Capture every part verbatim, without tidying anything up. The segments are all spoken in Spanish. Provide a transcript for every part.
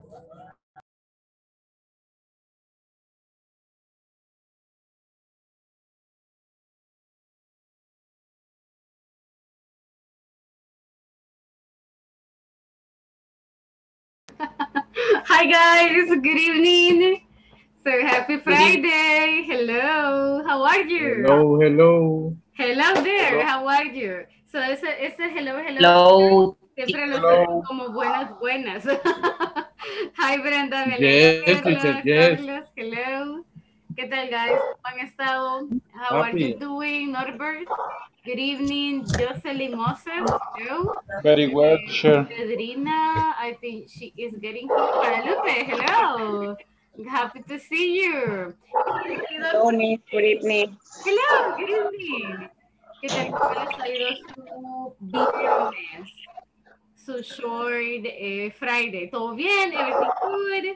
Hi guys, good evening. So happy Friday. Hello, how are you? Hello, hello. Hello there, Hello. how are you? So ese, ese hello, hello, Hello. siempre lo hacemos Hello. como buenas, buenas. Hi Brenda, me alegra Yes, teacher, verlas. yes. Carlos, hello. ¿Qué tal guys? ¿Cómo han estado? How are you Happy. doing, Norbert? Good evening, Jocelyn Moses. Hello. Very well, teacher. Pedrina, I think she is getting here. Guadalupe, hello. Happy to see you. Hello, Miss. Good evening. Hello, good evening. ¿Qué tal? ¿Cómo les ha ido su viernes? Su short eh, Friday. ¿Todo bien? Everything good?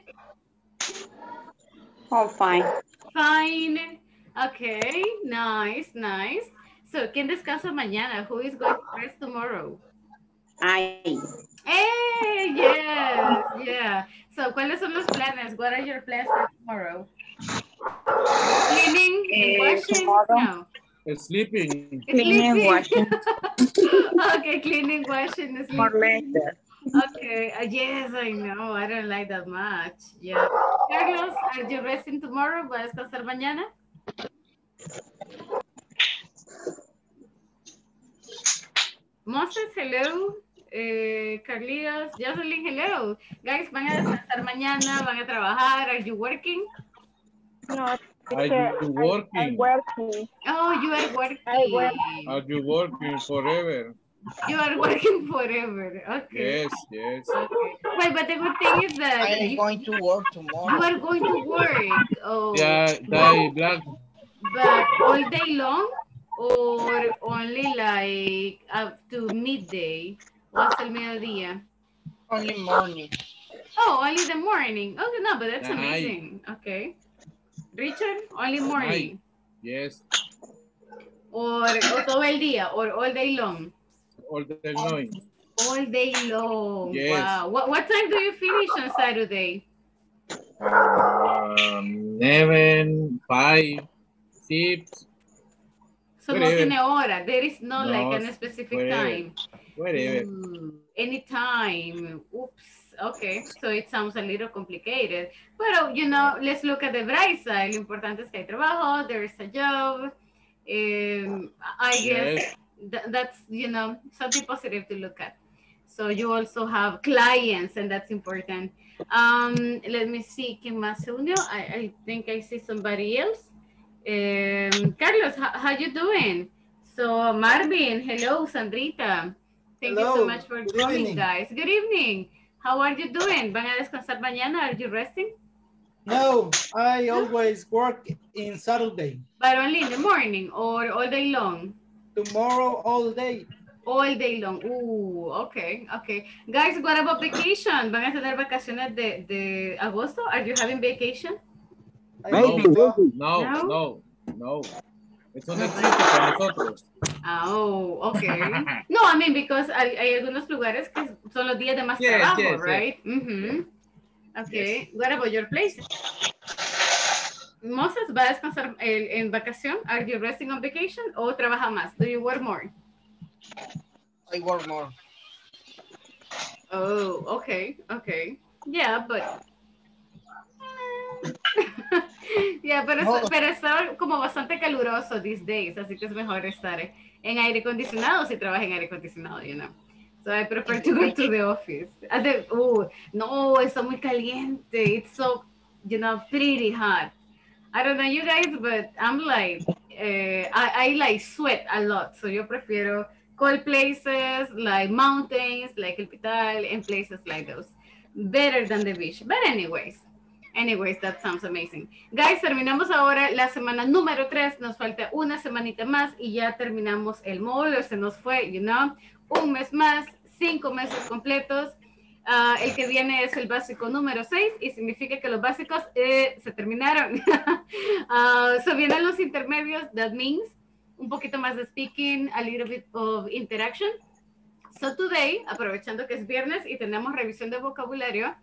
All fine. Fine. Okay, nice, nice. So, ¿quién descansa mañana? Who is going to rest tomorrow? I. Hey, yes, yeah. So, ¿cuáles son los planes? What are your plans for tomorrow? Cleaning and Eh, washing? tomorrow, No. Sleeping. cleaning, Sleeping. washing, Okay, cleaning, washing, more sleeping. later. Okay, uh, yes, I know. I don't like that much. Yeah. Carlos, are you resting tomorrow? ¿Vas a descansar mañana? Moses, hello. Eh, Carlitos, Jocelyn, hello. Guys, ¿van a descansar mañana? ¿Van a trabajar? Are you working? No, Are teacher, you I, I'm working? working. Oh, you are I work. working. Are you working forever? You are working forever. Okay. Yes, yes. Okay. Well, but the good thing is that I am you, going to work you tomorrow. are going to work. Oh, Yeah, but die black. but all day long or only like up to midday o hasta el mediodía? Only morning. Oh, only the morning. Okay, no, but that's Night, amazing. Okay. Richard, only night. morning. Yes. Or, o todo el día or all day long. All the night. All day long. Yes. Wow. What what time do you finish on Saturday? Um, seven, five, six, So no whatever. tiene hora. There is no like No, a specific whatever. time. Whatever. Ooh, anytime. Oops. Okay. So it sounds a little complicated. But you know, let's look at the bright side. Lo importante es que hay trabajo. There is a job. Um, I guess Yes. th- that's you know something positive to look at. So you also have clients, and that's important. Um, let me see. ¿Quién más se unió? I, I think I see somebody else. Um, Carlos, how, how you doing? So Marvin, hello, Sandrita. Thank you so Hello, much for good coming, evening. guys. Good evening. How are you doing? ¿Van a descansar mañana? Are you resting? No, I No? always work in Saturday. But only in the morning or all day long? Tomorrow all day. All day long. Ooh, okay, okay. Guys, what about vacation? ¿Van a tener vacaciones de, de agosto? Are you having vacation? I No, hope so. no, No? no, no. Eso no No, existe para nosotros. oh, okay. No, I mean, because hay, hay algunos lugares que son los días de más Yes, trabajo, yes, yes. right? Mhm. Okay. Yes. What about your place? Moses, ¿va a descansar en, en vacación? Are you resting on vacation o trabaja más? Do you work more? I work more. Oh, okay, okay. Yeah, but yeah, pero, No, pero está como bastante caluroso these days, así que es mejor estar en aire acondicionado si trabaja en aire acondicionado, you know. So I prefer to go to the office. Uh, the, uh, no, está muy caliente. It's so, you know, pretty hot. I don't know you guys, but I'm like, uh, I, I like sweat a lot. So yo prefiero cold places like mountains, like El Pital, and places like those. Better than the beach. But anyways, anyways, that sounds amazing. Guys, terminamos ahora la semana número tres. Nos falta una semanita más y ya terminamos el módulo. Se nos fue, you know, un mes más, cinco meses completos. Uh, el que viene es el básico número seis y significa que los básicos eh, se terminaron. uh, so vienen los intermedios, that means un poquito más de speaking, a little bit of interaction. So today, aprovechando que es viernes y tenemos revisión de vocabulario,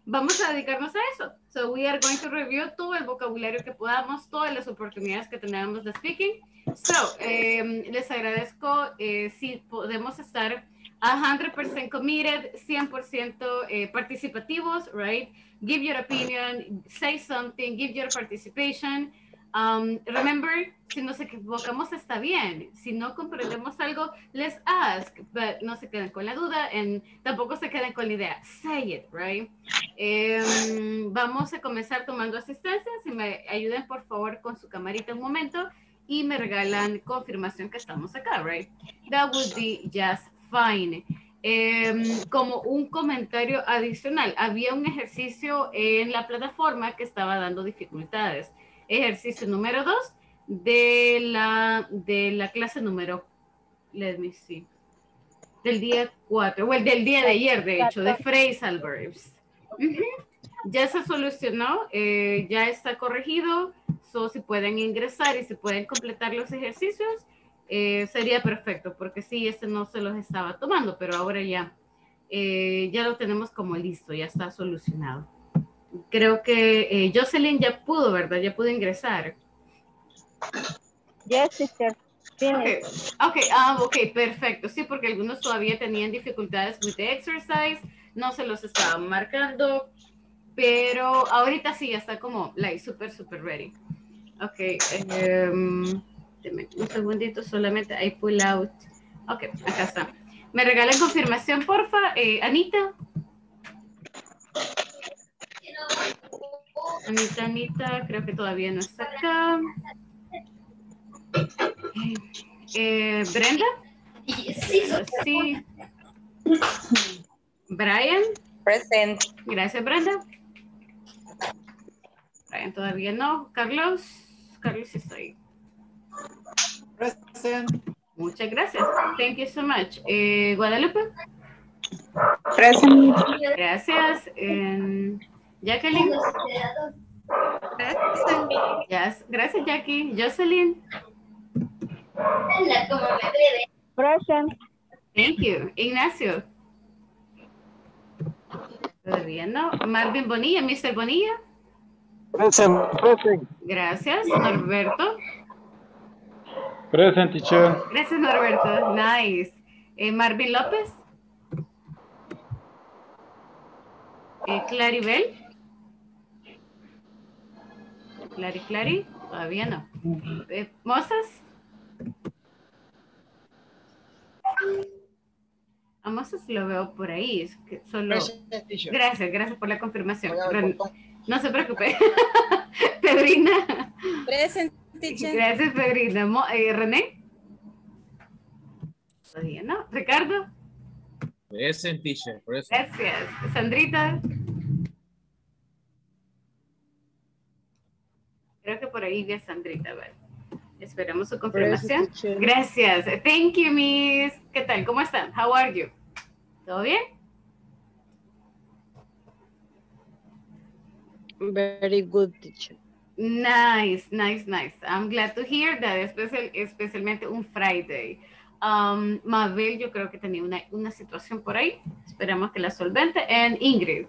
vamos a dedicarnos a eso. So we are going to review todo el vocabulario que podamos, todas las oportunidades que tenemos de speaking. So, eh, les agradezco eh, si podemos estar one hundred percent committed, cien por ciento eh, participativos, right? Give your opinion, say something, give your participation. Um, remember, si nos equivocamos está bien. Si no comprendemos algo, let's ask, but no se queden con la duda and tampoco se queden con la idea. Say it, right? Eh, vamos a comenzar tomando asistencia. Si me ayuden, por favor, con su camarita un momento y me regalan confirmación que estamos acá, right? That would be just fine. Eh, como un comentario adicional, había un ejercicio en la plataforma que estaba dando dificultades. Ejercicio número dos de la, de la clase número, let me see, del día cuatro, o el del día de ayer, de hecho, de phrasal verbs. Uh-huh. Ya se solucionó, eh, ya está corregido, so si pueden ingresar y si pueden completar los ejercicios, eh, sería perfecto, porque sí, este no se los estaba tomando, pero ahora ya, eh, ya lo tenemos como listo, ya está solucionado. Creo que eh, Jocelyn ya pudo, ¿verdad? Ya pudo ingresar. Yes, sister. Okay. Okay, ah, ok, perfecto. Sí, porque algunos todavía tenían dificultades with the exercise, no se los estaban marcando, pero ahorita sí ya está como, like, súper, súper ready. Ok, um, un segundito solamente, I pull out. Ok, acá está. ¿Me regalan confirmación, porfa? Eh, Anita. Anita, Anita, creo que todavía no está acá. Eh, Brenda. Sí. Brian. Present. Gracias, Brenda. Brian todavía no. Carlos. Carlos sí está ahí. Present. Muchas gracias. Thank you so much. Eh, Guadalupe. Present. Gracias. Eh, Jacqueline. Yes. Gracias, Jackie. Jocelyn. Present. Thank you. Ignacio. Todavía no. Marvin Bonilla, mister Bonilla. Present, present. Gracias. Norberto. Present, teacher. Gracias, Norberto. Nice. Eh, Marvin López. Eh, Claribel. Clari, Clari. Todavía no. Eh, Mozas. A Mozas lo veo por ahí. Es que solo... Gracias, gracias por la confirmación. No se preocupe. Pedrina. Present, teacher. Gracias, Pedrina. Mo eh, René. Todavía no. Ricardo. Present, teacher. Present. Gracias. Sandrita. Creo que por ahí vi a Sandrita. A ver. Esperamos su confirmación. Gracias. Thank you, Miss. ¿Qué tal? ¿Cómo están? How are you? ¿Todo bien? Very good, teacher. Nice, nice, nice. I'm glad to hear that, especial, especialmente un Friday. Um, Mabel, yo creo que tenía una, una situación por ahí. Esperamos que la solvente. And Ingrid.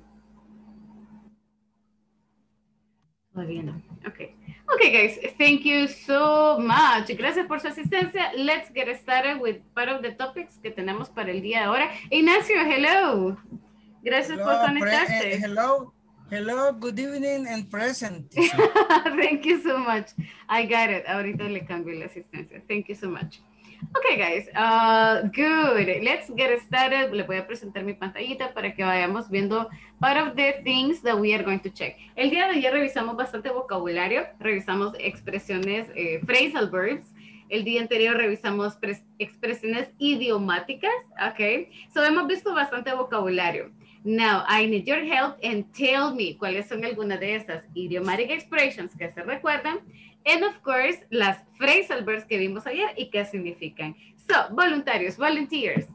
Todavía no. Okay. Okay, guys. Thank you so much. Gracias por su asistencia. Let's get started with part of the topics que tenemos para el día de ahora. Ignacio, hello. Gracias hello, por conectarse. Hello. Hello, good evening and present. Thank you so much. I got it. Ahorita le cambio la asistencia. Thank you so much. Okay, guys. Uh, good. Let's get started. Le voy a presentar mi pantallita para que vayamos viendo part of the things that we are going to check. El día de ayer revisamos bastante vocabulario. Revisamos expresiones, eh, phrasal verbs. El día anterior revisamos expresiones idiomáticas. Okay. So hemos visto bastante vocabulario. Now, I need your help and tell me cuáles son algunas de estas idiomatic expressions que se recuerdan. And of course, las phrasal verbs que vimos ayer y qué significan. So, voluntarios, volunteers.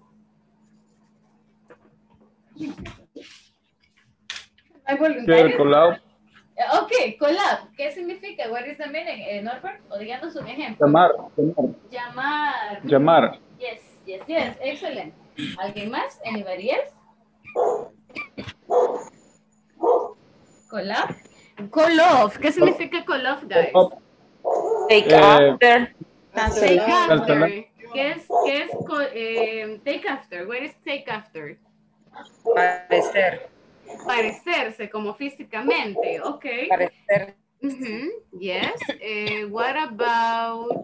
¿Hay voluntarios? Collab. Ok, collab. ¿Qué significa? What is the meaning, eh, Norbert? O díganos un ejemplo. Llamar. Llamar. Llamar. Llamar. Yes, yes, yes. Excellent. ¿Alguien más? Anybody else? Call up. Call off. ¿Qué significa call off, guys? Take Eh, after. Take after. Cancelar. ¿Qué es, qué es co- eh, take after? What is take after? Parecer. Parecerse como físicamente. Ok. Parecer. Mhm. Yes. Eh, what about...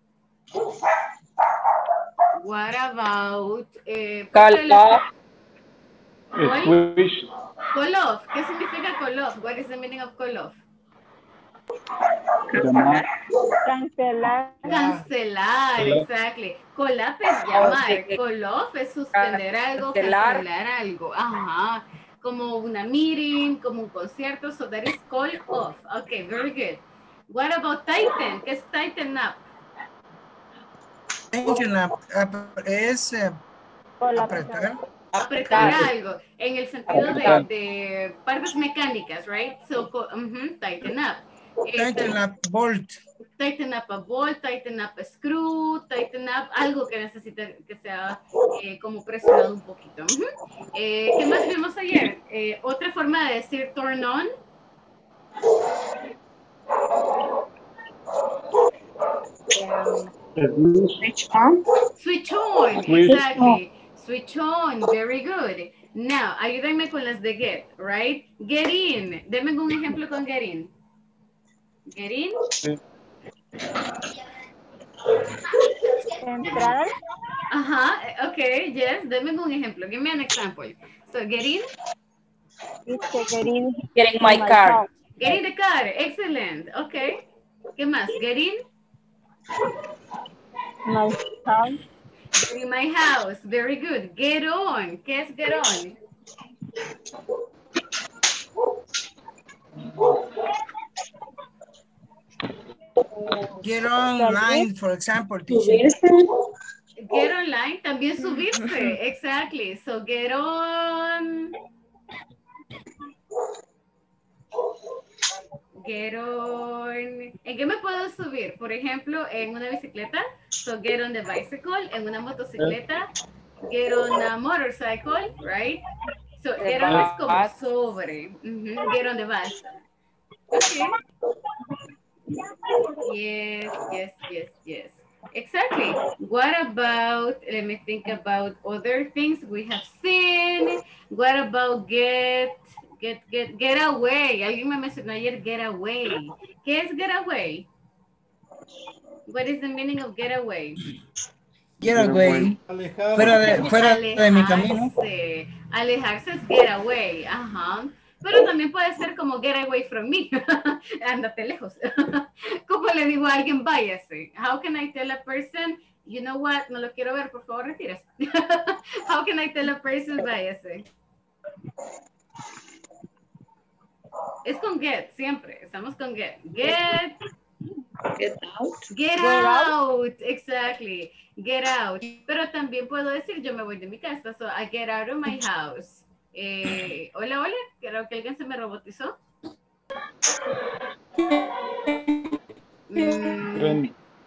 What about... Eh, Call off. Call, Switch. call off. ¿Qué significa call off? What is the meaning of call off? Llamar. Cancelar. Cancelar, exactly. Call up es llamar. Call off es suspender algo, Cancelar. cancelar algo. Ajá. Como una meeting, como un concierto. So that is call off. Okay, very good. What about tighten? ¿Qué es tighten up? Tension up, up es eh, apretar. Apretar algo. En el sentido de, de partes mecánicas, right? So, co- ujú, tighten up. Eh, Tighten up bolt. Tighten up a bolt, tighten up a screw, tighten up algo que necesite que sea eh, como presionado un poquito. Ujú. Eh, ¿Qué más vimos ayer? Eh, otra forma de decir turn on. Switch on. Switch on, Switch exactly. Switch on, very good. Now, ayúdenme con las de get, right? Get in. Denme un ejemplo con get in. Get in. Entrar. Ajá, eh, okay, yes. Denme un ejemplo. Give me an example. So, get in. Getting, getting my car. Get in the car. Excellent. Okay. ¿Qué más? Get in. My house. Get in my house. Very good. Get on. ¿Qué es get on? Get online, for example, teacher. Get online. También subirse. Exactly. So get on. Get on. ¿En qué me puedo subir? Por ejemplo, en una bicicleta. So get on the bicycle. En una motocicleta. Get on a motorcycle, right? So get on es como sobre. Ujú, get on the bus. Okay. Yes, yes, yes, yes. Exactly. What about, let me think about other things we have seen. What about get, get, get, get away? Alguien me mencionó ayer get away. ¿Qué es get away? What is the meaning of get away? Get away. Alejar. Fuera de, fuera de mi camino. Alejarse. Alejarse es get away. Ajá. Pero también puede ser como get away from me. Ándate lejos. ¿Cómo le digo a alguien váyase? How can I tell a person, you know what, no lo quiero ver, por favor, retírese. How can I tell a person váyase? Es con get, siempre. Estamos con get. Get. Get out. Get out. Exactly. Get out. Pero también puedo decir, yo me voy de mi casa. So I get out of my house. Eh, hola, hola. Creo que alguien se me robotizó. Mm,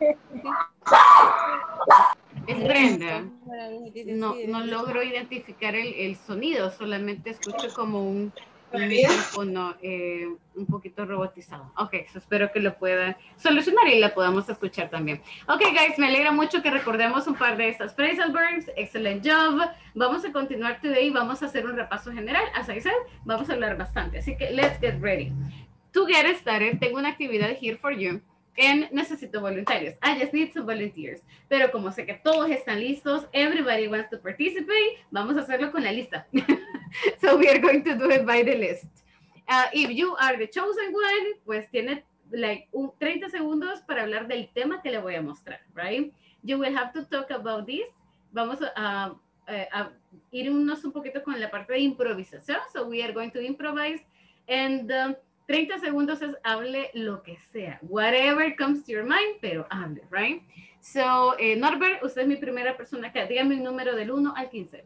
es Brenda. No, no logro identificar el, el sonido, solamente escucho como un, un micrófono eh, un poquito robotizado. Ok, so espero que lo pueda solucionar y la podamos escuchar también. Ok, guys, me alegra mucho que recordemos un par de estas phrasal verbs. Excellent job. Vamos a continuar today. Vamos a hacer un repaso general. As I said, vamos a hablar bastante. Así que let's get ready. To get started, tengo una actividad here for you. And necesito voluntarios. I just need some volunteers. Pero como sé que todos están listos, everybody wants to participate, vamos a hacerlo con la lista. So we are going to do it by the list. Uh, if you are the chosen one, pues tiene like un treinta segundos para hablar del tema que le voy a mostrar, right? You will have to talk about this. Vamos a, a, a irnos un poquito con la parte de improvisación. So we are going to improvise. And um, treinta segundos es hable lo que sea. Whatever comes to your mind, pero hable, right? So, eh, Norbert, usted es mi primera persona acá. Dígame un número del uno al quince.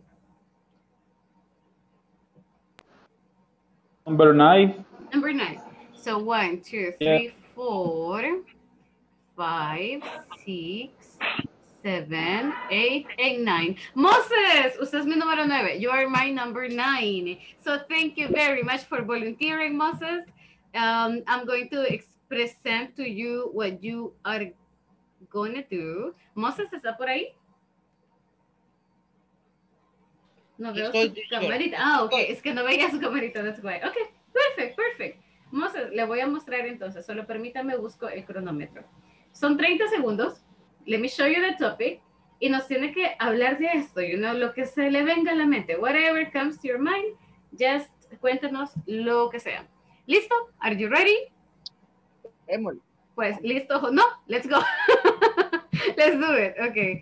Number nine. Number nine. So, one, two, three, four, five, six, seven, eight, and nine. Moses, usted es mi número nueve. You are my number nine. So thank you very much for volunteering, Moses. Um, I'm going to present to you what you are going to do. Moses, ¿está por ahí? No veo Estoy, su teacher. camarita. Ah, ok. Es que no veía su camarita. That's why. Ok, perfect, perfect. Moses, le voy a mostrar entonces. Solo permítame, busco el cronómetro. Son treinta segundos. Let me show you the topic. Y nos tiene que hablar de esto, you know, lo que se le venga a la mente. Whatever comes to your mind, just cuéntanos lo que sea. ¿Listo? Are you ready? Emily. Pues, ¿listo o no? Let's go. Let's do it. Okay.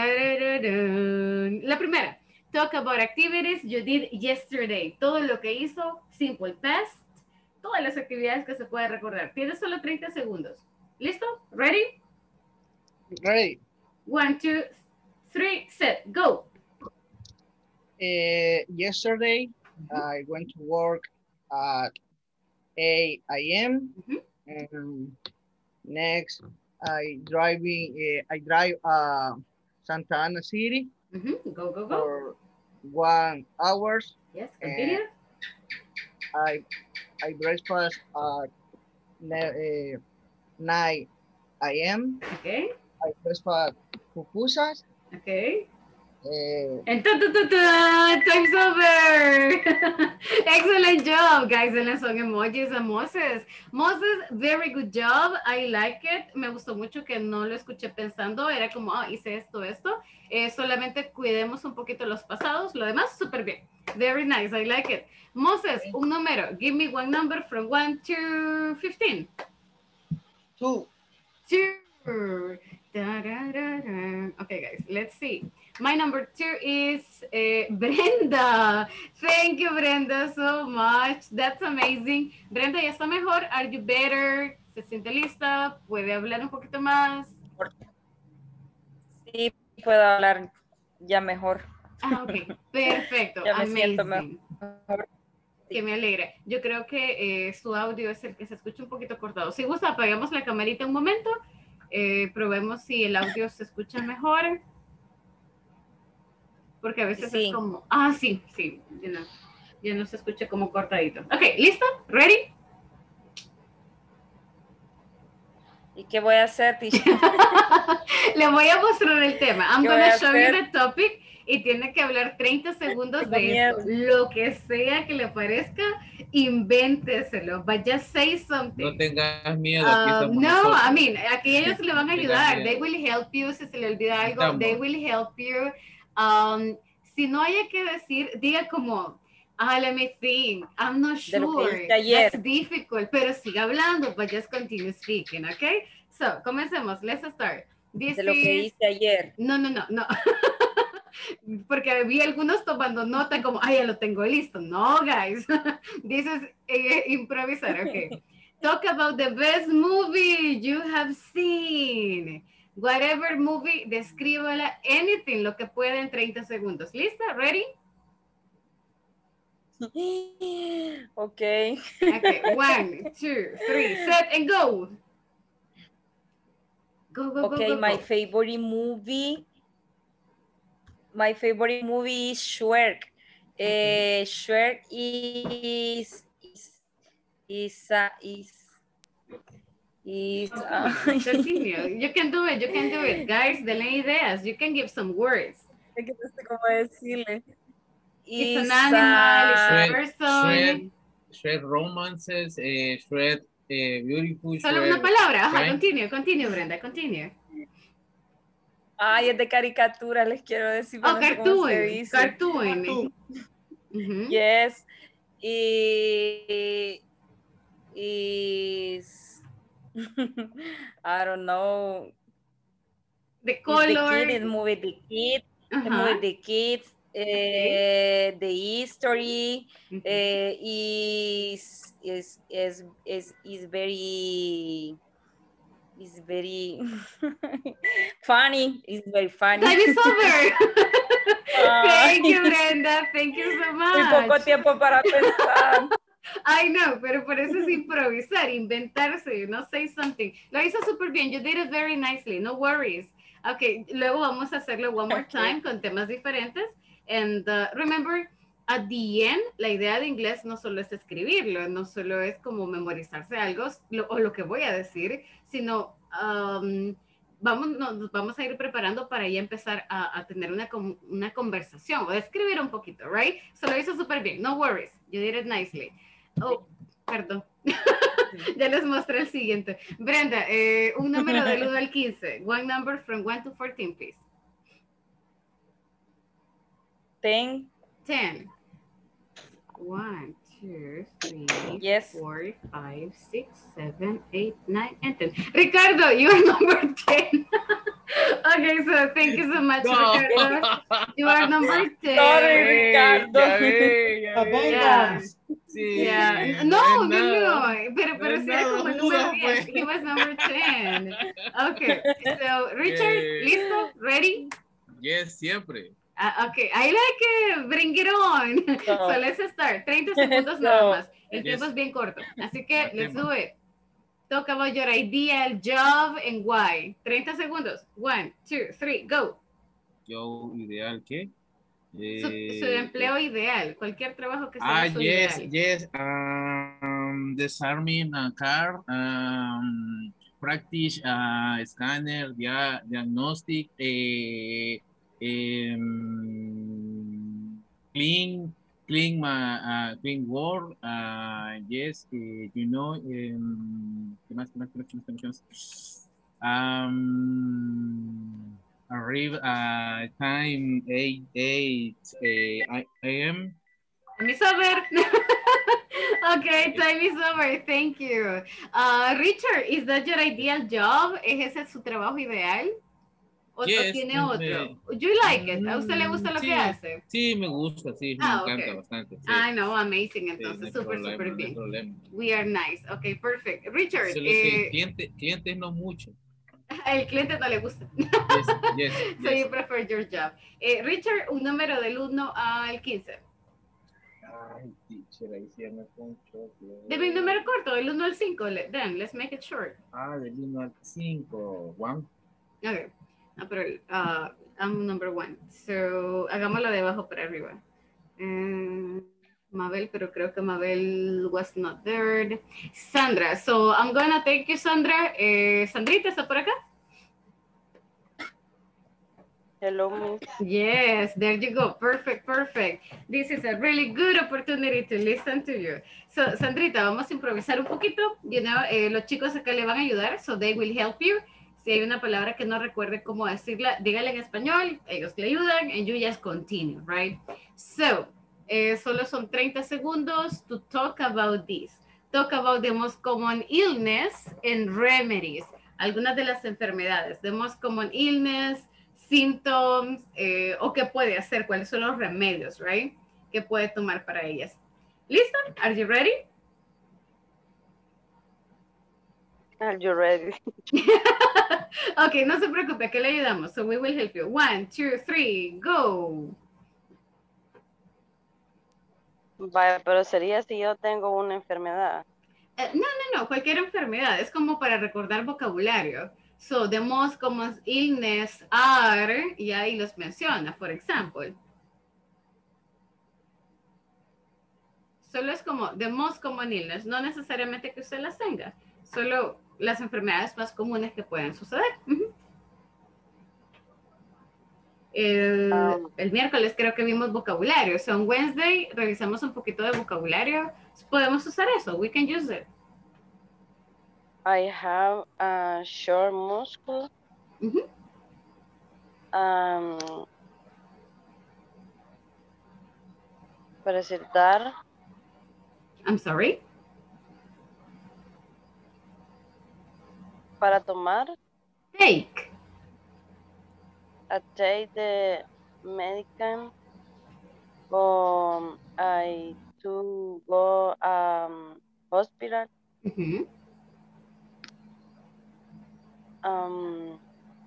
La primera. Talk about activities you did yesterday. Todo lo que hizo, simple past, todas las actividades que se puede recordar. Tienes solo treinta segundos. ¿Listo? Ready? Ready. One, two, three, set, go. Uh, yesterday, Mm-hmm. I went to work at eight A M Mhm. And next, I driving. Uh, I drive uh, Santa Ana City Mhm. Go, go, go. for one hours. Yes, continue. I I breakfast at ne- uh, nine A M Okay, I breakfast pupusas. okay. Uh, And ta ta ta ta, time's over. Excellent job, guys. And son emojis a Moses. Moses, very good job. I like it. Me gustó mucho que no lo escuché pensando. Era como, ah, hice esto, esto. Eh, solamente cuidemos un poquito los pasados. Lo demás, súper bien. Very nice. I like it. Moses, un número. Give me one number from one to fifteen. two. Two. Da, da, da, da. Okay, guys, let's see. My number two is uh, Brenda. Thank you, Brenda, so much. That's amazing. Brenda, ¿ya está mejor? Are you better? ¿Se siente lista? ¿Puede hablar un poquito más? Sí, puedo hablar ya mejor. Ah, ok. Perfecto. Ya me amazing. siento mejor. Que me alegra. Yo creo que eh, su audio es el que se escucha un poquito cortado. Si gusta, apagamos la camarita un momento. Eh, probemos si el audio se escucha mejor. Porque a veces Sí. es como... Ah, sí, sí. Ya no, ya no se escucha como cortadito. Ok, ¿listo? ¿Ready? ¿Y qué voy a hacer, teacher? Le voy a mostrar el tema. I'm ¿Qué voy gonna a show you hacer? the topic y tiene que hablar treinta segundos Tengo de miedo. esto. Lo que sea que le parezca, invénteselo. But just say something. No tengas miedo. Aquí Um, estamos no, nosotros. I mean, aquí ellos le van a No tengas ayudar. miedo. They will help you. Si se le olvida algo, Estamos. they will help you. Um, si no haya que decir, diga como, ah, let me think. I'm not De lo que sure. hice ayer. That's difficult. Pero siga hablando, but just continue speaking, okay? So, comencemos. Let's start. This De lo que is... hice ayer. No, no, no, no. Porque vi algunos tomando nota como, ay, ya lo tengo listo. No, guys. This is eh, improvisar, okay. Talk about the best movie you have seen. Whatever movie, descríbala, anything, lo que pueda en treinta segundos. ¿Lista? ¿Ready? Ok. Okay, one, two, three, set and go. Go, go, Okay, go, go, my go. favorite movie. My favorite movie is Shrek. Uh, Shrek is is is uh, is is. Uh, Continue. You can do it. You can do it. Guys, denle ideas. You can give some words. Es que no sé cómo decirle. It's Is, an animal. It's a uh, Shrek, person. Shrek, Shrek romances, eh, Shrek eh, beautiful. Solo Shrek una palabra. Ajá, Frank. continue, continue, Brenda, continue. Ay, es de caricatura, les quiero decir. Oh, pero no sé cómo se cartoon. dice. Cartoon. Two. Ujú. Yes. Y, is I don't know. The It's the color. kid, the movie, the kid, the Ajá. movie, the kids, uh, the history Ujú. uh, is is is is is very is very funny. It's very funny. Time is over. Ay. Thank you, Brenda. Thank you so Muy poco much. tiempo para pensar. I know, pero por eso es improvisar, inventarse, no say something. Lo hizo súper bien. You did it very nicely. No worries. Ok, luego vamos a hacerlo one more time con temas diferentes. And uh, remember, at the end, la idea de inglés no solo es escribirlo, no solo es como memorizarse algo lo, o lo que voy a decir, sino um, vamos, nos vamos a ir preparando para ya empezar a, a tener una, una conversación o a escribir un poquito, right? Se lo hizo súper bien, no worries, you did it nicely. Oh, perdón. Ya les mostré el siguiente. Brenda, eh, un número del uno al quince. One number from one to fourteen, please. Ten. ten. one, two, three, Yes. four, five, six, seven, eight, nine, and ten. Ricardo, you are number ten. Okay, so thank you so much, No. Ricardo. You are number ten. Sorry, Ricardo. Ya ve, ya A ve. vengeance. Sí. Yeah. No, no, es nada. no. Pero, pero es sí era nada, como el número Judas, diez. pues. He was number ten. Okay, so Richard, Yeah. ¿listo? ¿Ready? Yes, siempre. Uh, okay, I like it. Bring it on. No. So let's start. treinta segundos No. nada más. El Yes. tiempo es bien corto. Así que let's Tema. do it. Talk about your ideal job and why. treinta segundos. One, two, three, go. Yo, ideal, ¿qué? Su, Eh, su empleo ideal. Cualquier trabajo que sea Ah, su yes, ideal. yes. Um, desarming a car, um, practice, uh, scanner, dia diagnostic, eh, um, clean, clean, my, uh, clean work. Uh, yes, eh, you know. Um, ¿qué más? ¿Qué más? ¿Qué más? ¿Qué más? ¿Qué más? ¿Qué más? Um, arrive uh, time eight eight uh, a m. Time is over. Okay, time is over. Thank you. Uh, Richard, is that your ideal job? ¿Es ese su trabajo ideal? ¿O, Yes, o tiene me- otro? You like it? ¿A usted le gusta lo Sí, que hace? Sí, me gusta, sí, Ah, me encanta ok. bastante. Sí. I know, amazing. Sí, Entonces, no hay súper, problema, súper no hay bien. problema. We are nice. Okay, perfect. Richard, Solo que eh, cliente, clientes no mucho. el cliente no le gusta. Yes, yes, So yes. you prefer your job. Eh, Richard, un número del uno al quince. Ay, teacher, ahí sí ya me poncho. Deme un número corto, del uno al cinco. le- Then, let's make it short. Ah, del uno al cinco. One. Okay. No, pero uh, I'm number one. So, hagámoslo de abajo para arriba. Eh, Mabel, pero creo que Mabel was not there. Sandra. So, I'm gonna take you, Sandra. Eh, Sandrita, ¿está por acá? Hello, Miss. Yes, there you go. Perfect, perfect. This is a really good opportunity to listen to you. So, Sandrita, vamos a improvisar un poquito. You know, eh, los chicos acá le van a ayudar, so they will help you. Si hay una palabra que no recuerde cómo decirla, dígale en español, ellos le ayudan, and you just continue, right? So, eh, solo son treinta segundos to talk about this. Talk about the most common illness and remedies. Algunas de las enfermedades, the most common illness, symptoms, eh, o qué puede hacer, cuáles son los remedios, right? ¿Qué puede tomar para ellas? ¿Listo? Are you ready? Are you ready? Ok, no se preocupe, que le ayudamos. So we will help you. One, two, three, go. Vaya, pero sería si yo tengo una enfermedad. Eh, no, no, no, cualquier enfermedad. Es como para recordar vocabulario. So, the most common illness are, y ahí los menciona, for example. Solo es como the most common illness, no necesariamente que usted las tenga, solo las enfermedades más comunes que pueden suceder. Ujú. El, Um, el miércoles creo que vimos vocabulario. So, on Wednesday revisamos un poquito de vocabulario. Podemos usar eso. We can use it. I have a short muscle. Ujú. Um, para acertar, I'm sorry. para tomar, Take. a take the medicine, or I to go um hospital. Ujú. Um,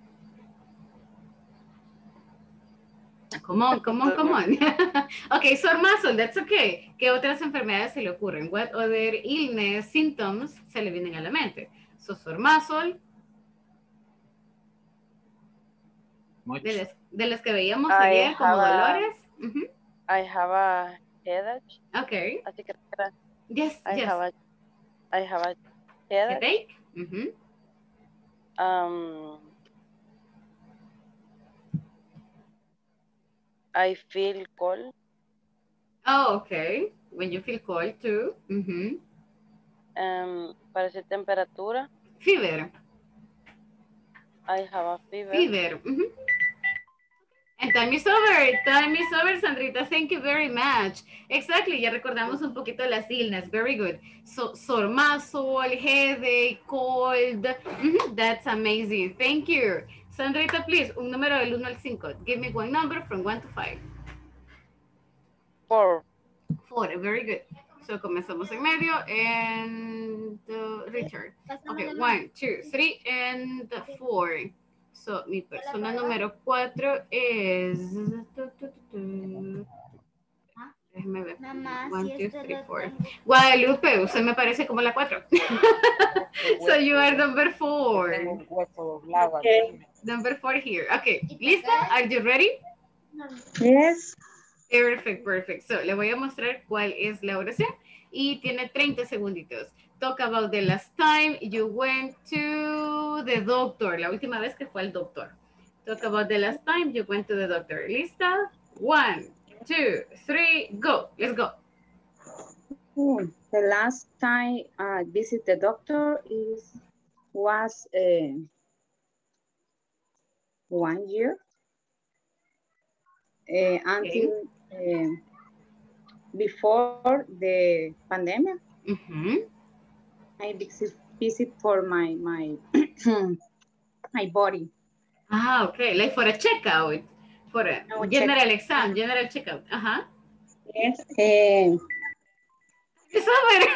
Come on, come on, come on. Ok, sore muscle, that's okay. ¿Qué otras enfermedades se le ocurren? What other illness, symptoms se le vienen a la mente? So, sore muscle. Much. De las, de las que veíamos I ayer, como have a- Dolores. Ujú. I have a headache. Okay. Así que era, Yes, I yes. have a I have a headache. Headache. Ujú. Um, I feel cold. Oh, okay. When you feel cold too. Ujú. Um, parece temperatura. Fever. I have a fever. Fever. Ujú. And time is over. Time is over, Sandrita. Thank you very much. Exactly. Ya recordamos un poquito las illness. Very good. So, sore muscle, headache, cold. Mhm, that's amazing. Thank you. Sandrita, please, un número del uno al cinco. Give me one number from one to five. Four. Four. Very good. So, comenzamos en medio. And uh, Richard. Okay, one, two, three, and four. So, mi persona número cuatro es... Déjeme ver. One, two, three, four. Guadalupe, usted me parece como la cuatro. So you are number four. Okay. Number four here. Okay, ¿lista? Are you ready? Yes. Perfect, perfect. So, le voy a mostrar cuál es la oración y tiene treinta segunditos. Talk about the last time you went to the doctor. La última vez que fue al doctor. Talk about the last time you went to the doctor. ¿Lista? One, two, three, go. Let's go. Hmm, The last time I visit the doctor is was uh, one year. Uh, until uh, before the pandemic, Mhm. I visit, visit for my my my body. Ah, okay. Like for a checkout. For a Oh, general check. exam, general checkout. Ajá. Yes. Uh, It's over.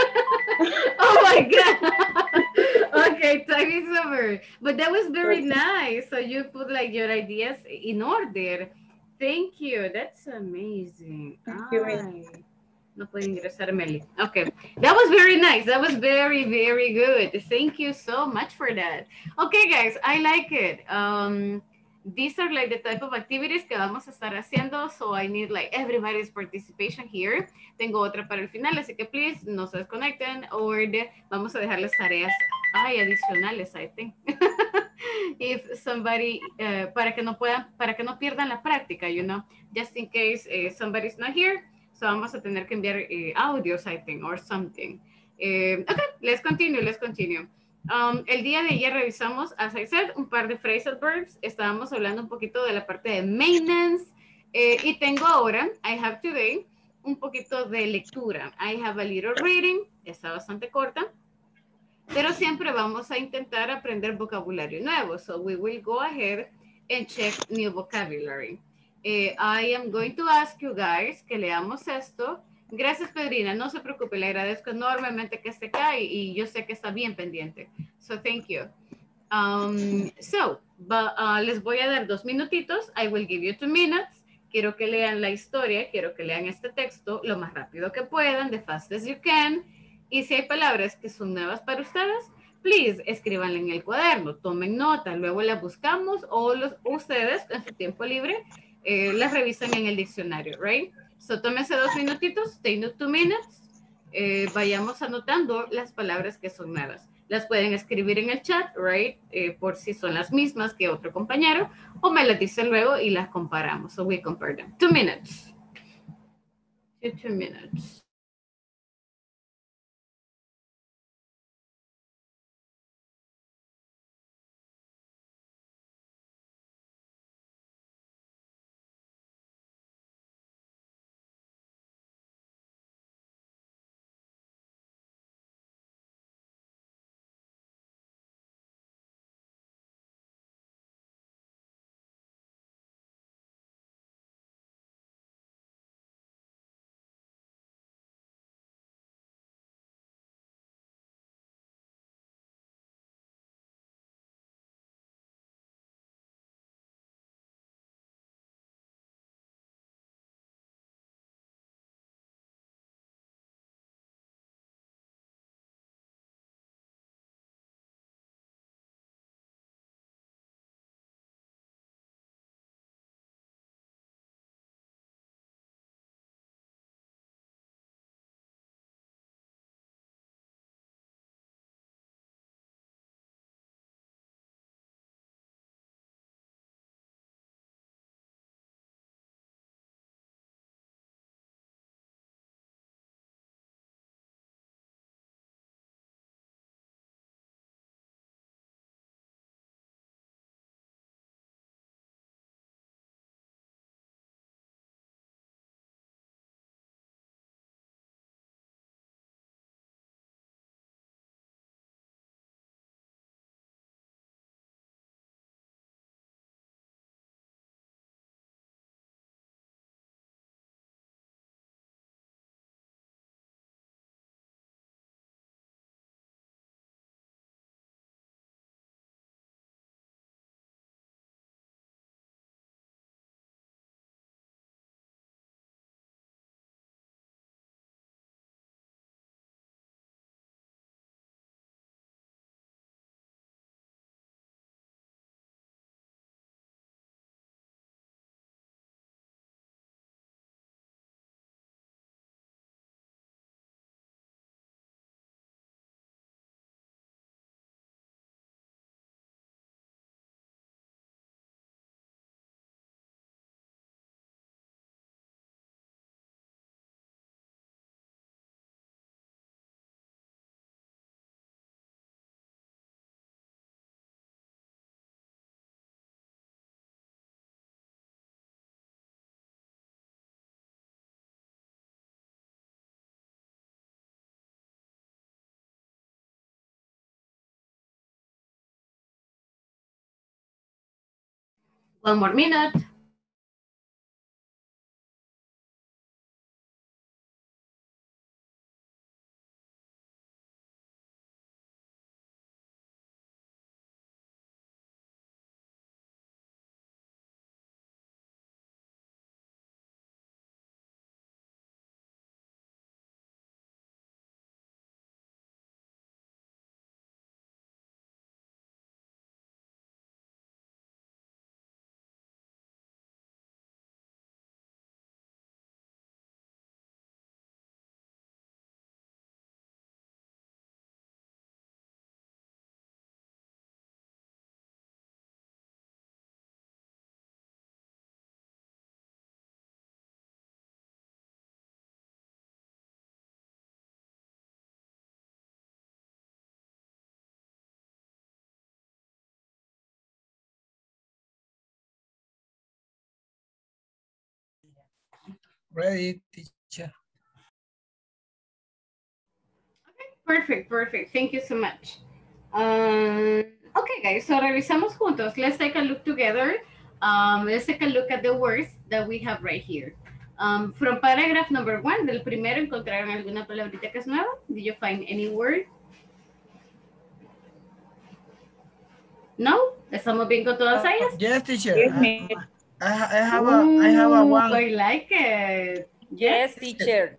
Oh my God. Okay, time is over. But that was very nice. So you put like your ideas in order. Thank you. That's amazing. Thank you. Ay, no puedo ingresar, Meli. Okay, that was very nice. That was very, very good. Thank you so much for that. Okay, guys, I like it. Um, these are like the type of activities que vamos a estar haciendo. So I need like everybody's participation here. Tengo otra para el final, así que please no se desconecten or de, vamos a dejar las tareas ay, adicionales, I think. If somebody, uh, para que no puedan, para que no pierdan la práctica, you know, just in case uh, somebody's not here. So vamos a tener que enviar uh, audios, I think, or something. Uh, okay, let's continue, let's continue. Um, el día de ayer revisamos, as I said, un par de phrasal verbs. Estábamos hablando un poquito de la parte de maintenance. Eh, y tengo ahora, I have today, un poquito de lectura. I have a little reading. Está bastante corta. Pero siempre vamos a intentar aprender vocabulario nuevo. So we will go ahead and check new vocabulary. Eh, I am going to ask you guys que leamos esto. Gracias, Pedrina. No se preocupe, le agradezco enormemente que esté acá y, y yo sé que está bien pendiente. So, thank you. Um, so, but, uh, les voy a dar dos minutitos. I will give you two minutes. Quiero que lean la historia, quiero que lean este texto lo más rápido que puedan, the fast as you can. Y si hay palabras que son nuevas para ustedes, please, escríbanla en el cuaderno, tomen nota, luego las buscamos o los, ustedes en su tiempo libre eh, las revisan en el diccionario, right? So, tómense dos minutitos, take two minutes, eh, vayamos anotando las palabras que son nuevas. Las pueden escribir en el chat, right? Eh, por si son las mismas que otro compañero, o me las dicen luego y las comparamos. So, we compare them. Two minutes. Two, two minutes. One more minute. Ready, teacher. Perfect, perfect. Thank you so much. Um, okay, guys, so revisamos juntos. Let's take a look together. Um, let's take a look at the words that we have right here. Um, from paragraph number one, del primero, ¿encontraron alguna palabrita que es nueva? Did you find any word? No? ¿Estamos bien con todas ellas? Yes, teacher. Yes, I, I, I have a, I have a Ooh, one. I like it. Yes, teacher.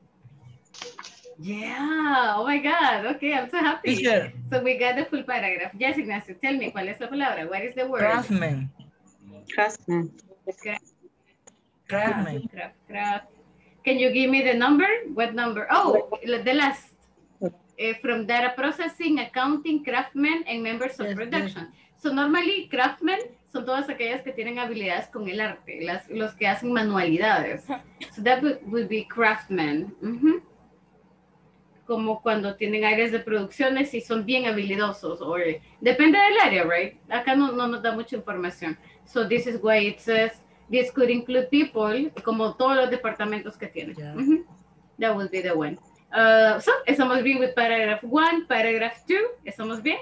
Yeah, oh my God. Okay, I'm so happy. Teacher. So we got the full paragraph. Yes, Ignacio, tell me, ¿cuál es la palabra? What is the word? Craftsman. Craftsman. Craft, Craftsman. craft, craft. Can you give me the number? What number? Oh, the last. Uh, from data processing, accounting, craftsmen, and members of Yes, production. So normally, craftsmen son todas aquellas que tienen habilidades con el arte, las, los que hacen manualidades. So that would, would be craftsmen. Uh-huh. Como cuando tienen áreas de producciones y son bien habilidosos. Or, depende del área, right? Acá no, no nos da mucha información. So this is why it says this could include people, como todos los departamentos que tienen. Yeah. Uh-huh. That would be the one. Uh, so, estamos bien with paragraph one, paragraph two. ¿Estamos bien?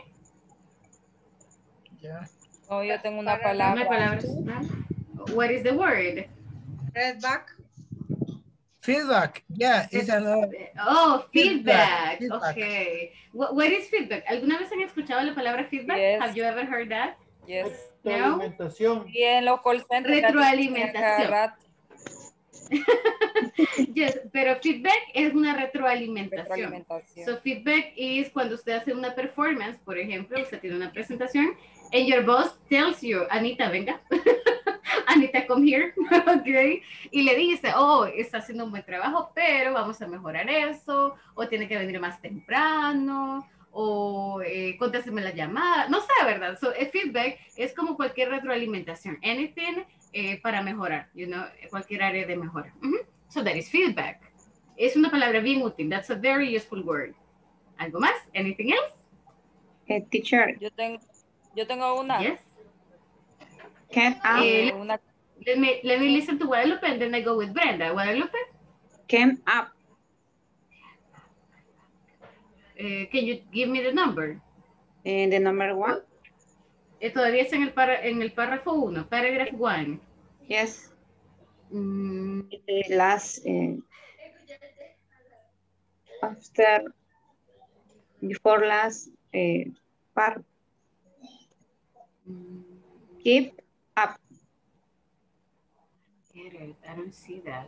Yeah. Oh, yo tengo una No hay palabra. palabras. ¿No? What is the word? Feedback. Feedback. Yeah, it's another. Oh, feedback. Feedback, feedback. Okay. What, what is feedback? ¿Alguna vez han escuchado la palabra feedback? Yes. Have you ever heard that? Yes. No? Retroalimentación. Y en los call centers. Retroalimentación. cada rato. Yes, pero feedback es una retroalimentación. Retroalimentación. So feedback es cuando usted hace una performance, por ejemplo, usted tiene una presentación, and your boss tells you, Anita, venga. Anita, come here. Okay. Y le dice, oh, está haciendo un buen trabajo, pero vamos a mejorar eso, o tiene que venir más temprano, o eh, contésteme la llamada, no sé, ¿verdad? So, el feedback es como cualquier retroalimentación, anything eh, para mejorar, you know, cualquier área de mejora. Uh-huh. So that is feedback. Es una palabra bien útil, that's a very useful word. ¿Algo más? Anything else? Eh, teacher, Yo tengo, yo tengo una. Yes. came up, Eh, Eh, una let me, let me listen to Guadalupe and then I go with Brenda. Guadalupe, came up. eh, can you give me the number? And the number one? Eh, todavía está en el, para, en el párrafo uno, paragraph one. Yes. Mm, The last, uh, after, before last uh, part. Keep up. get it. I don't see that.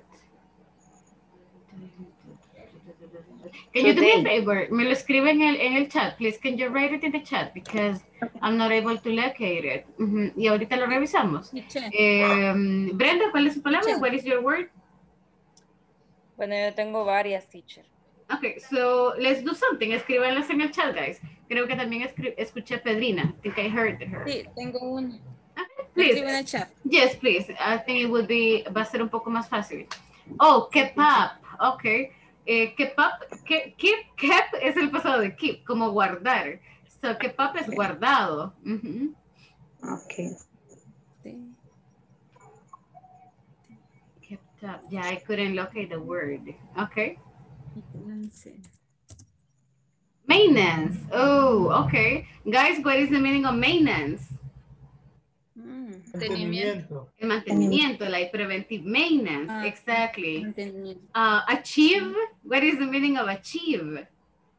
Can you do me a favor? Me lo escribe en el, en el chat, please. Can you write it in the chat? Because I'm not able to locate it. Uh-huh. Y ahorita lo revisamos. Eh, Brenda, ¿cuál es su palabra? What is your word? Bueno, yo tengo varias, teacher. Okay, so let's do something. Escríbanlas en el chat, guys. Creo que también escuché a Pedrina. I think I heard her. Sí, tengo una. Okay, please. En el chat. Yes, please. I think it would be, va a ser un poco más fácil. Oh, keep up. Okay. Eh, keep up, keep, keep, keep es el pasado de keep, como guardar. So, keep up es guardado. Uh-huh. Okay. Sí. Kept up. Yeah, I couldn't locate the word. Okay. Maintenance. Oh, okay. Guys, what is the meaning of maintenance? Mm. Mantenimiento. El mantenimiento, like preventive maintenance, Ah, exactly. Mantenimiento. Uh, achieve, what is the meaning of achieve?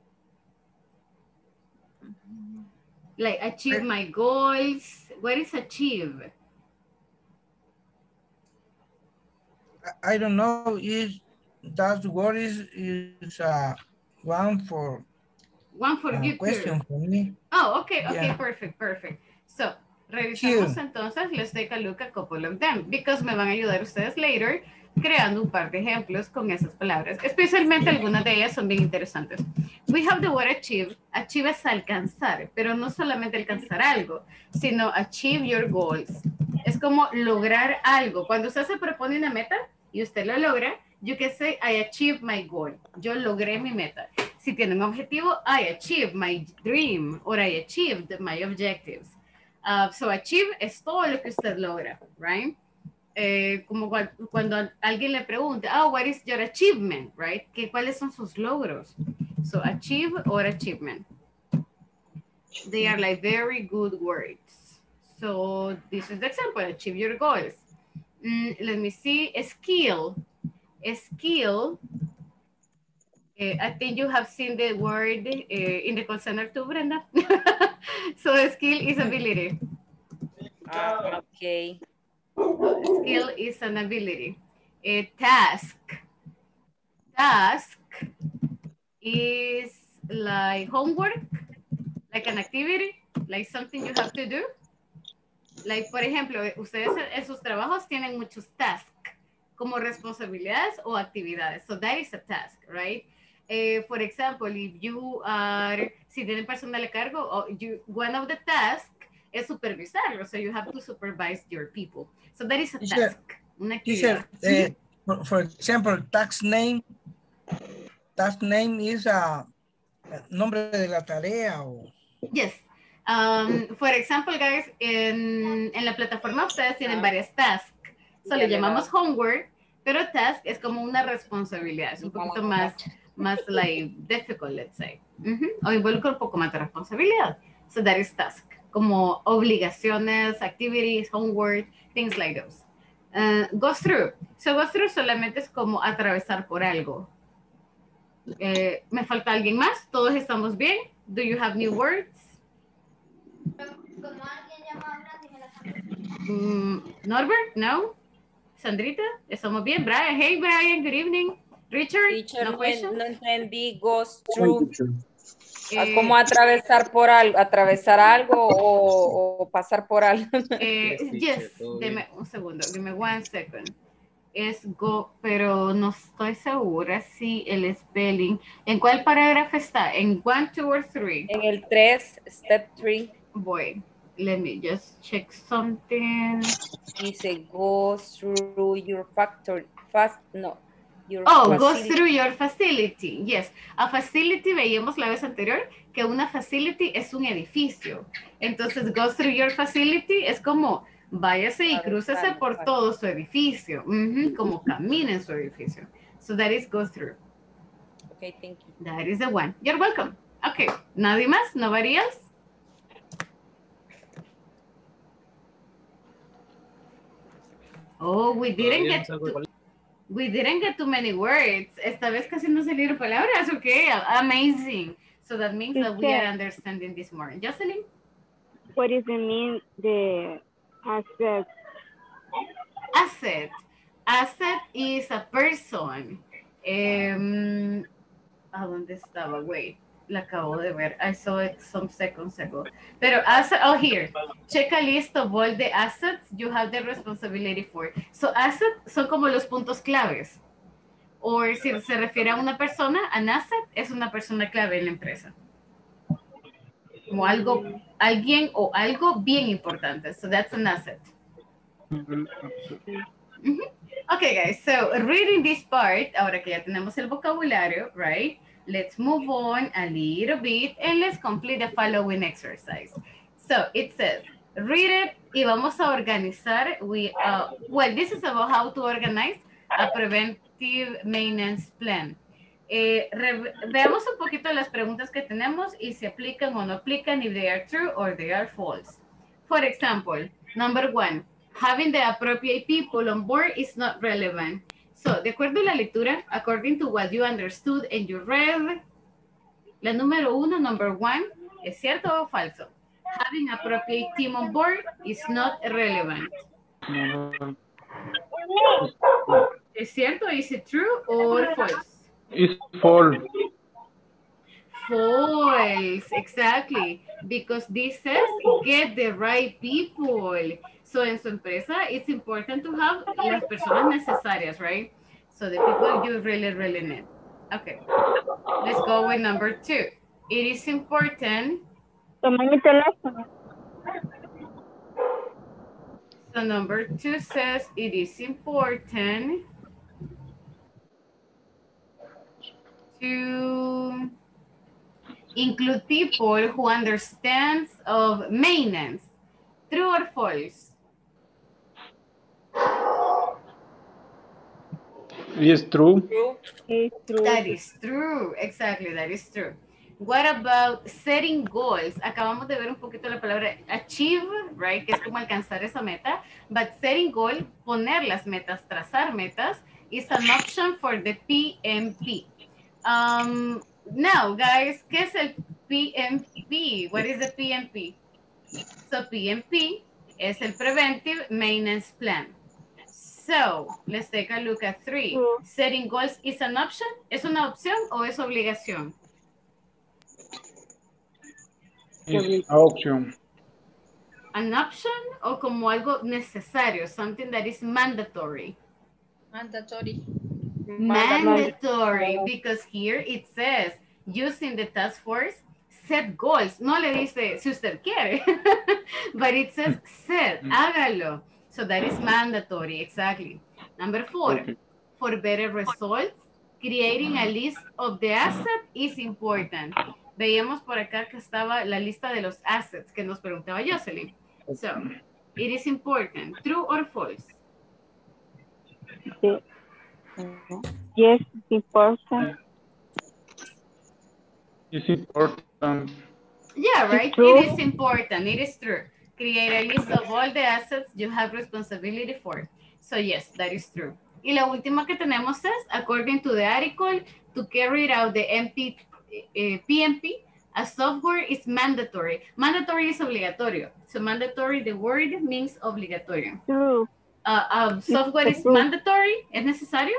Like achieve my goals. What is achieve? I, I don't know if that word is, is uh, one for One for uh, you question too. for me. Oh, okay, okay, Yeah. perfect, perfect. So, revisamos Here. entonces, let's take a look at a couple of them, because me van a ayudar ustedes later creando un par de ejemplos con esas palabras. Especialmente algunas de ellas son bien interesantes. We have the word achieve. Achieve es alcanzar, pero no solamente alcanzar algo, sino achieve your goals. Es como lograr algo. Cuando usted se propone una meta y usted lo logra, you can say, I achieved my goal. Yo logré mi meta. Si tiene un objetivo, I achieved my dream, or I achieved my objectives. Uh, so achieve es todo lo que usted logra, right? Eh, como cuando alguien le pregunta, oh, what is your achievement, right? ¿Qué, ¿Cuáles son sus logros? So achieve or achievement. They are like very good words. So this is the example, achieve your goals. Mm, let me see, skill. Skill, uh, I think you have seen the word uh, in the call center too, Brenda. So skill is ability. Ah, okay. Skill is an ability. A task. Task is like homework, like an activity, like something you have to do. Like, por ejemplo, ustedes en sus trabajos tienen muchos tasks, como responsabilidades o actividades. So that is a task, right? Uh, for example, if you are, si tienen personal a cargo, or you, one of the tasks es supervisarlo. So you have to supervise your people. So that is a Teacher, task. Una actividad. teacher, uh, for, for example, task name, task name is a uh, nombre de la tarea. O... Yes. Um, for example, guys, en, en la plataforma ustedes tienen varias tasks. So le llamamos homework, pero task es como una responsabilidad. Es un poquito más, más like difficult, let's say. Uh-huh. O involucra un poco más de responsabilidad. So that is task. Como obligaciones, activities, homework, things like those. Uh, go through. So go through solamente es como atravesar por algo. Eh, ¿Me falta alguien más? ¿Todos estamos bien? Do you have new words? Mm, Norbert? No? Sandrita? ¿Estamos bien? Brian? Hey, Brian, good evening. Richard? Teacher, no no, questions? no entendí, goes through. Eh, ¿Cómo atravesar por algo? ¿Atravesar algo o, o pasar por algo? Eh, Yes, teacher, yes, todo deme bien. un segundo, give me one second. Es go, pero no estoy segura si el spelling. ¿En cuál parágrafo está? ¿En one, two, or three? En el tres, step three, Boy, let me just check something. dice go through your factory. Fast, no. Your Oh, go facility. through your facility. Yes. A facility, veíamos la vez anterior que una facility es un edificio. Entonces, go through your facility es como váyase y crúcese por todo su edificio. Uh-huh, como camine en su edificio. So that is go through. Okay, thank you. That is the one. You're welcome. Okay. ¿Nadie más? Nobody else? Oh, we didn't Todavía no get salgo de to, colegio. we didn't get too many words. Esta vez casi no salieron palabras. Okay, amazing. So that means that we are understanding this more. Jocelyn? What does it mean, the asset? Asset. Asset is a person. Um, ¿A dónde estaba? Wait, la acabo de ver. I saw it some seconds ago. Pero asset, oh, here. Check a list of all the assets you have the responsibility for. So assets son como los puntos claves. O si se refiere a una persona, an asset es una persona clave en la empresa. Como algo, alguien o algo bien importante. So that's an asset. Mm-hmm. Okay, guys, so reading this part, ahora que ya tenemos el vocabulario, right? Let's move on a little bit and let's complete the following exercise. So it says, read it y vamos a organizar. We, uh, well, this is about how to organize a preventive maintenance plan. Eh, re, veamos un poquito las preguntas que tenemos y si aplican o no aplican, if they are true or they are false. For example, number one, Having the appropriate people on board is not relevant. So, de acuerdo a la lectura, according to what you understood and you read, la número uno, number one, ¿es cierto o falso? Having appropriate team on board is not relevant. ¿Es cierto? Is it true or false? It's false. False, exactly. Because this says get the right people. So en su empresa, it's important to have las personas necesarias, right? So the people you really, really need. Okay. Let's go with number two. It is important. Toma mi teléfono. So number two says it is important to include people who understands of maintenance. True or false? It's true. It's true. That is true. Exactly, that is true. What about setting goals? Acabamos de ver un poquito la palabra achieve, right? Que es como alcanzar esa meta. But setting goal, poner las metas, trazar metas, is an option for the P M P. Um, now, guys, ¿qué es el P M P? What is the P M P? So, P M P es el Preventive Maintenance Plan. So, let's take a look at three. True. Setting goals is an option. ¿Es una opción o es obligación? It's option. An option o como algo necesario, something that is mandatory. Mandatory. Mandatory, because here it says, using the task force, set goals. No le dice si usted quiere, but it says set, hágalo. So that is mandatory, exactly. Number four, Okay. for better results, creating a list of the assets is important. Veíamos por acá que estaba la lista de los assets que nos preguntaba Jocelyn. So, it is important. True or false? Sí. Yes, it's important. It's important. Yeah, right? true. It is important. It is true. Create a list of all the assets you have responsibility for. So, yes, that is true. Y la última que tenemos es, according to the article, to carry out the M P, eh, P M P, a software is mandatory. Mandatory is obligatorio. So, mandatory, the word means obligatorio. True. Uh, uh, software is mandatory. ¿Es necesario?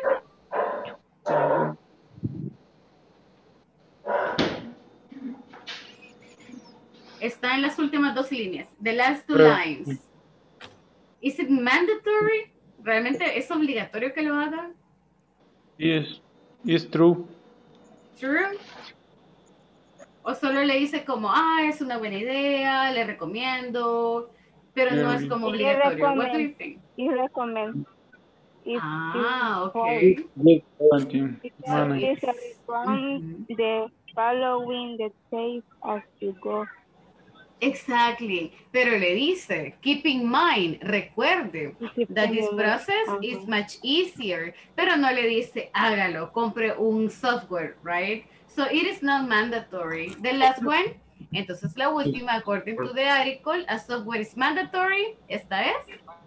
Está en las últimas dos líneas. The last two Pero- lines. Is it mandatory? ¿Realmente es obligatorio que lo haga? Yes, it's true. True. O solo le dice como, ah, es una buena idea, le recomiendo, pero no es como Y le obligatorio. What do you recomiendo. think? Y recommend. It's, Ah, it's okay. Good parenting. Because Manage. it's a response Mhm. the following the tape as you go. Exactly. Pero le dice, keep in mind, recuerde that this process is much easier. Pero no le dice, hágalo, compre un software, right? So it is not mandatory. The last one, entonces la última, according to the article, a software is mandatory. Esta es.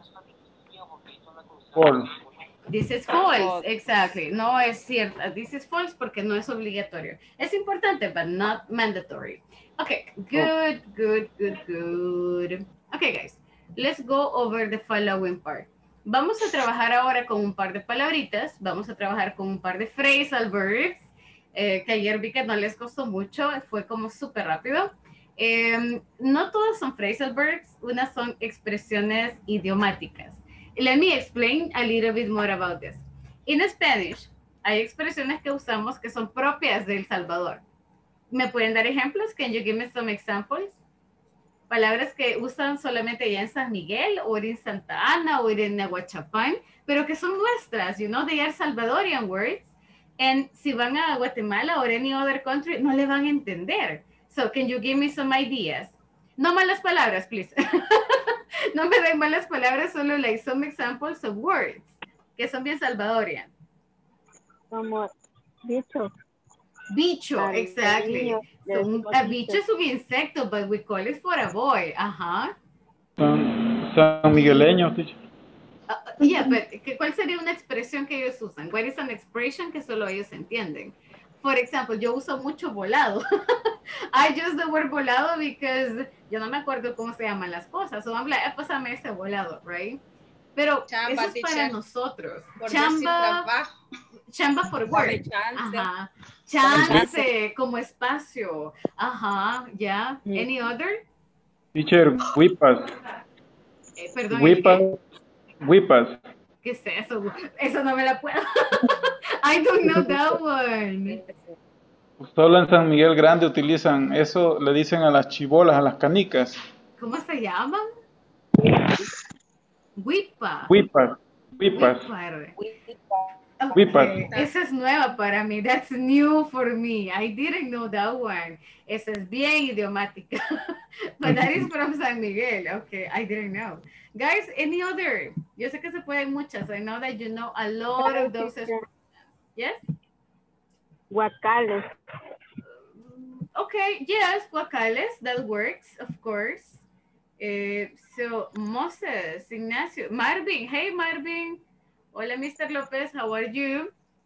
False. This is false, False. exactly. No es cierto. This is false porque no es obligatorio. Es importante, but not mandatory. Okay, good, good, good, good. Okay, guys, let's go over the following part. Vamos a trabajar ahora con un par de palabritas. Vamos a trabajar con un par de phrasal verbs, eh, que ayer vi que no les costó mucho. Fue como súper rápido. Eh, no todas son phrasal verbs. Unas son expresiones idiomáticas. Let me explain a little bit more about this. In Spanish, hay expresiones que usamos que son propias de El Salvador. ¿Me pueden dar ejemplos? Can you give me some examples? Palabras que usan solamente allá en San Miguel, o en Santa Ana, o en Nahuachapán, pero que son nuestras, you know, they are Salvadorian words. And si van a Guatemala or any other country, no le van a entender. So, can you give me some ideas? No malas palabras, please. No me den malas palabras, solo like some examples of words que son bien salvadorian. Como bicho. Bicho, Al- exactly. al niño, So, un- decimos a bicho. bicho es un insecto, but we call it for a boy. Ajá. San, San Migueleños, teacher. Uh, yeah, but ¿cuál sería una expresión que ellos usan? What is an expression que solo ellos entienden? Por ejemplo, yo uso mucho volado. I use the word volado because yo no me acuerdo cómo se llaman las cosas. So I'm like, ah, pásame ese volado, right? Pero Chamba, eso es para teacher. nosotros. Por decir Chamba, trabajo. chamba for work. Dame chance. Ajá. Chance, como espacio. Ajá, ya. Yeah. Any other? Teacher, whipas. Eh, perdón, Whipas. ¿qué? Whipas. ¿Qué es eso? Eso no me la puedo. I don't know that one. Solo en San Miguel Grande utilizan eso, le dicen a las chibolas, a las canicas. ¿Cómo se llaman? Whipa. Whipas. Whipas. Whipas. Okay. Esa es nueva para mí. That's new for me. I didn't know that one. Esa es bien idiomática. But that is from San Miguel. Okay, I didn't know. Guys, any other? Yo sé que se pueden muchas. I know that you know a lot of those expressions. Yes? Guacales. Okay, yes, guacales. That works, of course. Uh, so, Moses, Ignacio, Marvin. Hey, Marvin. Hola, Mister Lopez. How are you?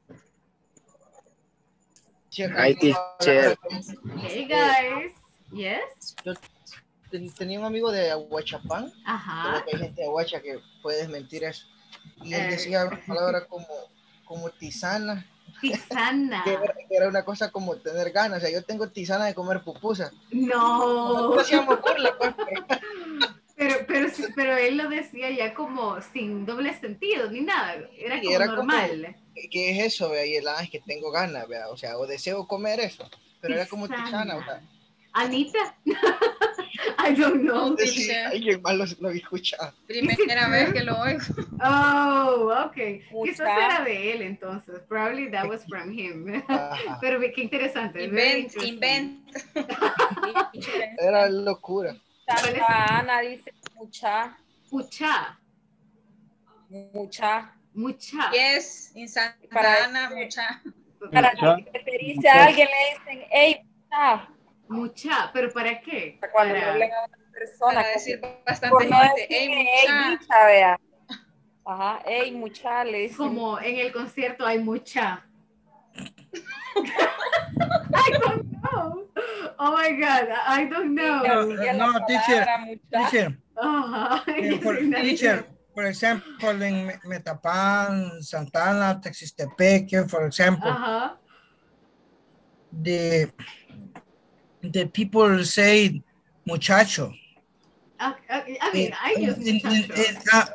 Hi, teacher. Hey, guys. Yes? Yo tenía un amigo de Aguachapán. Ajá. Que hay gente de Aguacha que puede desmentir eso. Y él Eh. decía una palabra como, como tisana. Tisana. Que era, que era una cosa como tener ganas. O sea, yo tengo tisana de comer pupusa. No. Nosotros hacíamos burla, pues. Pero, pero, sí, pero él lo decía ya como sin doble sentido ni nada. Era Sí, como era normal. Como, ¿qué es eso? Vea? Y él, ah, es que tengo ganas, vea. O sea, o deseo comer eso. Pero Tisana. era como tisana, o sea. Anita. I don't know. No sé si alguien más lo, lo escucha. Primera vez que lo oigo. Oh, okay. Mucha. Quizás era de él entonces. Probably that was from him. Pero qué interesante. Invent, invent. Era locura. Santa Ana dice mucha. Mucha. Mucha. Mucha. Yes, in Santa Para Ana, mucha. Para referirse a alguien le dicen, hey, mucha. Mucha, ¿pero para qué? Para cuando para... hablen a una persona. Para decir bastante por no gente, decir, hey, hey, mucha. mucha, vea. Ajá, hey, mucha, le dicen. Como en el concierto hay mucha. I don't know. Oh my God, I don't know. No, no teacher, teacher. Uh-huh. Eh, por, teacher, por ejemplo, en Metapán, Santana, Texistepeque, for example, uh-huh. the the people say muchacho. Uh, uh, I mean, I use In- in- muchacho. in- uh,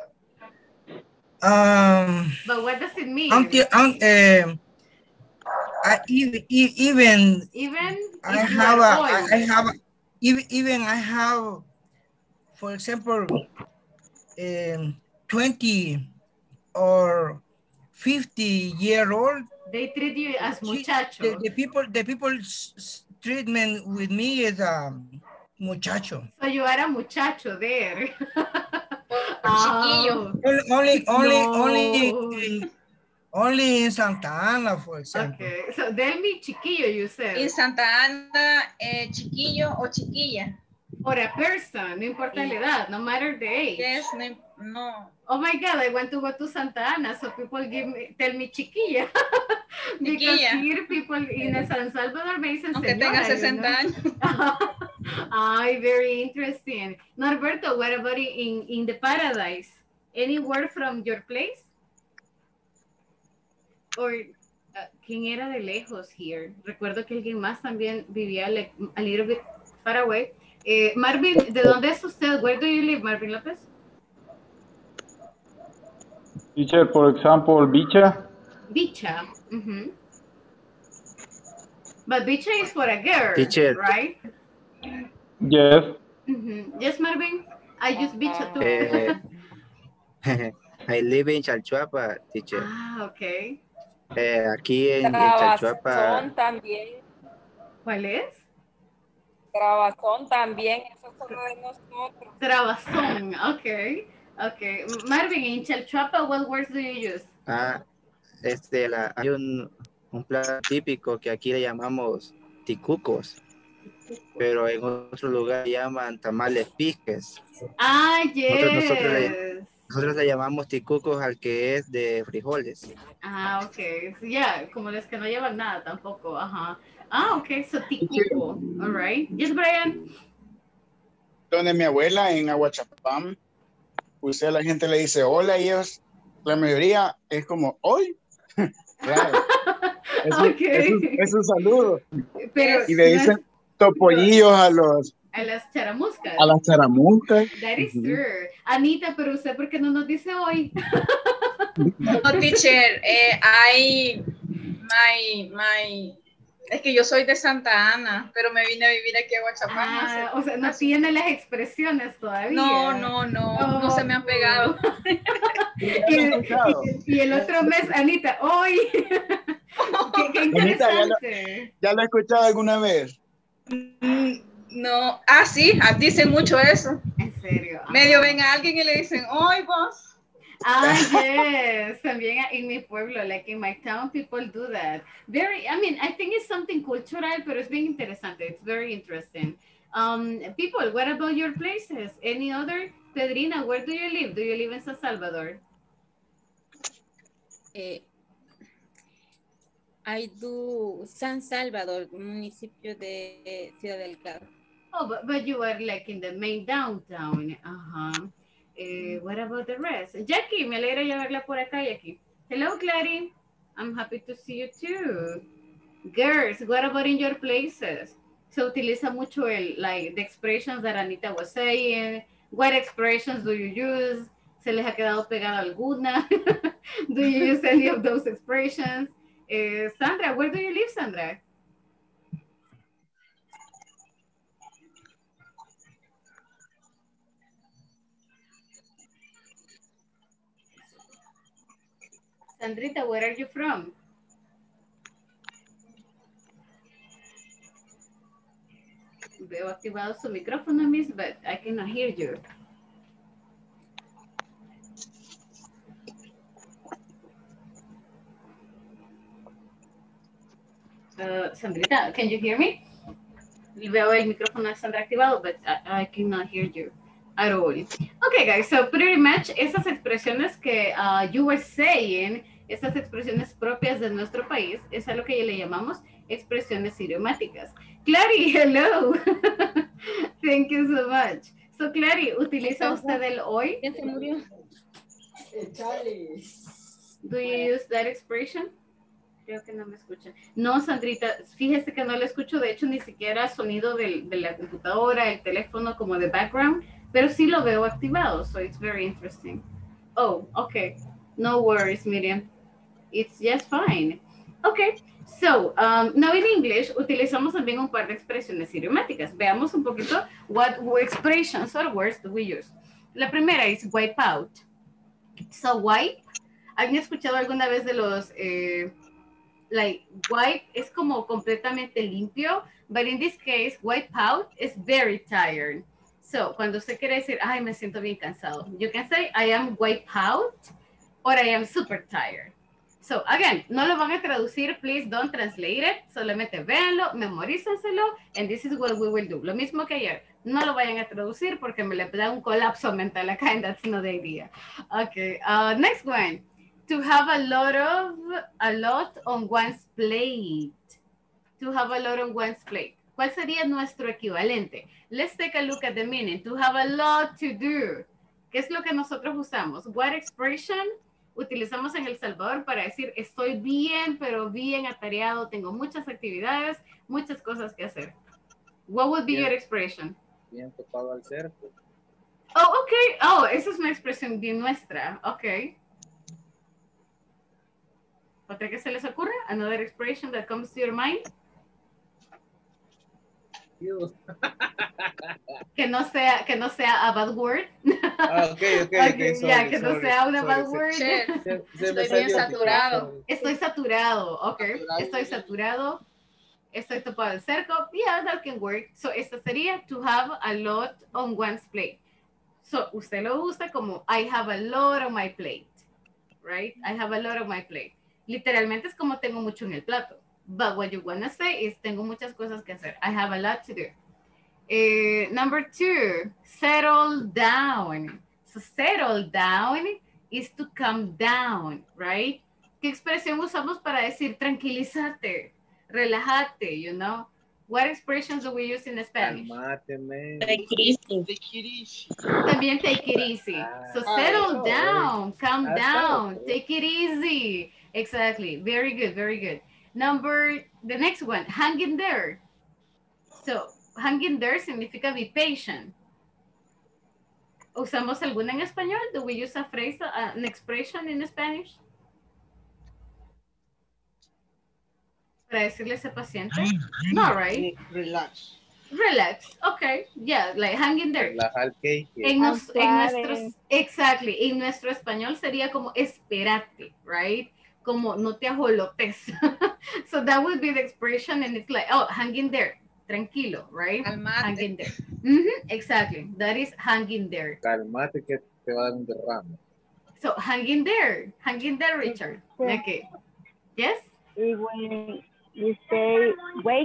um, But what does it mean? until, un, uh, I even even Even I if you have a, are I, old. I have a, even even I have, for example, um, twenty or fifty year old. They treat you as muchacho. The, the people the people's treatment with me is um, muchacho. So you are a muchacho there. Chiquillo. Only only only No. only in, only in Santa Ana, for example. Okay, so tell me chiquillo, you said. In Santa Ana, eh, chiquillo o chiquilla. For a person, no importa la edad, no matter the age. Yes, no, no. Oh my God, I want to go to Santa Ana, so people give me, tell me chiquilla. Because Chiquilla. here people in San Salvador me dicen Aunque señora, tenga you sesenta know? años. Ay, very interesting. Norberto, what about in, in the paradise? Any word from your place? Or, uh, ¿quién era de lejos here? Recuerdo que alguien más también vivía like, a little bit far away. Eh, Marvin, ¿de dónde es usted? Where do you live, Marvin López? Teacher, for example, bicha. Bicha. Mm-hmm. But bicha is for a girl, Teacher. right? Yes. Mm-hmm. Yes, Marvin? I use bicha too. Eh, I live in Chalchuapa, teacher. Ah, okay. Eh, aquí en, en Trabazón Chalchuapa. también. ¿Cuál es? Trabazón también, eso es solo de nosotros. Trabazón, okay. Okay. Marvin, in Chalchuapa, what words do you use? Ah, este, la, hay un, un plato típico que aquí le llamamos ticucos. pero en otro lugar llaman tamales piques. Ah, Nosotros, nosotros, le, yes. nosotros le llamamos ticucos al que es de frijoles. Ah, ok. So, yeah, como los que no llevan nada tampoco. Ajá. Ah, ok. So, ticuco. All right. Yes, Brian. Donde mi abuela en Aguachapán, usted a la gente le dice hola y ellos, la mayoría es como hoy. Claro. Es, un, Okay. es, un, es un saludo. Pero y le dicen no, topollillos a los a las charamuscas. a las charamuscas. That is true. Anita, pero usted ¿por qué no nos dice hoy? No, teacher, eh, hay my, my, es que yo soy de Santa Ana, pero me vine a vivir aquí a Guachapán. Ah, o sea, no tiene las expresiones todavía. No, no, no, oh, no se me han pegado. y, y, y el otro mes, Anita, hoy. qué, qué interesante. Anita, ¿ya, lo, ¿ya lo he escuchado alguna vez? No, ah, sí, dicen mucho eso. En serio. Medio ven a alguien y le dicen, hoy vos. Ah, yes. También en mi pueblo, like in my town, people do that. Very, I mean, I think it's something cultural, pero es bien interesante. It's very interesting. Um, people, what about your places? Any other? Pedrina, where do you live? Do you live in San Salvador? Eh, I do San Salvador, municipio de Ciudad Delgado. Oh, but, but you are like in the main downtown. Uh-huh. Uh, what about the rest? Jackie, me alegra ya verla por acá, Jackie. Hello, Clary. I'm happy to see you too. Girls, what about in your places? Se utiliza mucho el, like, the expressions that Anita was saying. What expressions do you use? ¿Se les ha quedado pegada alguna? Do you use any of those expressions? Uh, Sandra, where do you live, Sandra? Sandrita, where are you from? Veo activado su micrófono, Miss, but I cannot hear you. Uh, Sandrita, can you hear me? Veo el micrófono de Sandra activado, but I, I cannot hear you at all. Okay, guys, so pretty much esas expresiones que uh, you were saying, esas expresiones propias de nuestro país, es a lo que le llamamos expresiones idiomáticas. Clary, hello. Thank you so much. So, Clary, ¿utiliza usted el hoy? ¿Quién se murió? Do you use that expression? Creo que no me escucha. No, Sandrita, fíjese que no le escucho, de hecho, ni siquiera sonido de, de la computadora, el teléfono como de background, pero sí lo veo activado, so it's very interesting. Oh, okay. No worries, Miriam. It's just fine. Okay, so, um, now in English, utilizamos también un par de expresiones idiomáticas. Veamos un poquito what expressions or words do we use. La primera es wipe out. So, wipe, ¿han escuchado alguna vez de los... Eh, like wipe es como completamente limpio, but in this case, wipe out is very tired. So, cuando usted quiere decir, ay, me siento bien cansado, you can say, I am wipe out, or I am super tired. So, again, no lo van a traducir, please don't translate it, solamente véanlo, memorízenselo, and this is what we will do. Lo mismo que ayer, no lo vayan a traducir porque me le da un colapso mental acá, and that's not the idea. Okay, uh, next one. To have a lot of, a lot on one's plate. To have a lot on one's plate. ¿Cuál sería nuestro equivalente? Let's take a look at the meaning. To have a lot to do. ¿Qué es lo que nosotros usamos? What expression utilizamos en El Salvador para decir estoy bien, pero bien atareado, tengo muchas actividades, muchas cosas que hacer? What would be Bien. your expression? Bien topado al cerco. Oh, okay. Oh, esa es una expresión bien nuestra. Okay. ¿Otra que se les ocurra? Another expression that comes to your mind? Que no sea, que no sea a bad word. Ah, ok, ok, okay, okay, sorry, ya, que no sorry, sea una sorry, bad sí. word. Che, Se- se me estoy salió bien el saturado. micrófono. Estoy saturado, ok. Estoy saturado. Estoy topado el cerco. Yeah, that can work. So, esta sería to have a lot on one's plate. So, usted lo usa como I have a lot on my plate. Right? I have a lot on my plate. Literalmente es como tengo mucho en el plato. But what you wanna say is tengo muchas cosas que hacer. I have a lot to do. Uh, number two, settle down. So settle down is to calm down, right? ¿Qué expresión usamos para decir tranquilízate, relájate, you know? What expressions do we use in Spanish? Calmate, man. Take it easy. Take it easy. También take it easy. So settle Ah, down, calm Ah, down, so. take it easy. Exactly. Very good, very good. Number, the next one, hang in there. So, hang in there significa be patient. ¿Usamos alguna en español? Do we use a phrase, uh, an expression in Spanish? Para decirle a ese paciente? No, right? Relax. Relax. Okay. Yeah, like hang in there. Relajar el cake. En, nos, en I'm nuestros, sorry. exactly, en nuestro español sería como espérate, right? Como no te ajolotes. So that would be the expression and it's like, oh, hang in there. Tranquilo, right? Calmate. Hang in there. Mhm, exactly. That is hang in there. Calmate que te va a dar un derrame. So hang in there. Hang in there, Richard. Okay. Yes? Y when you say wait,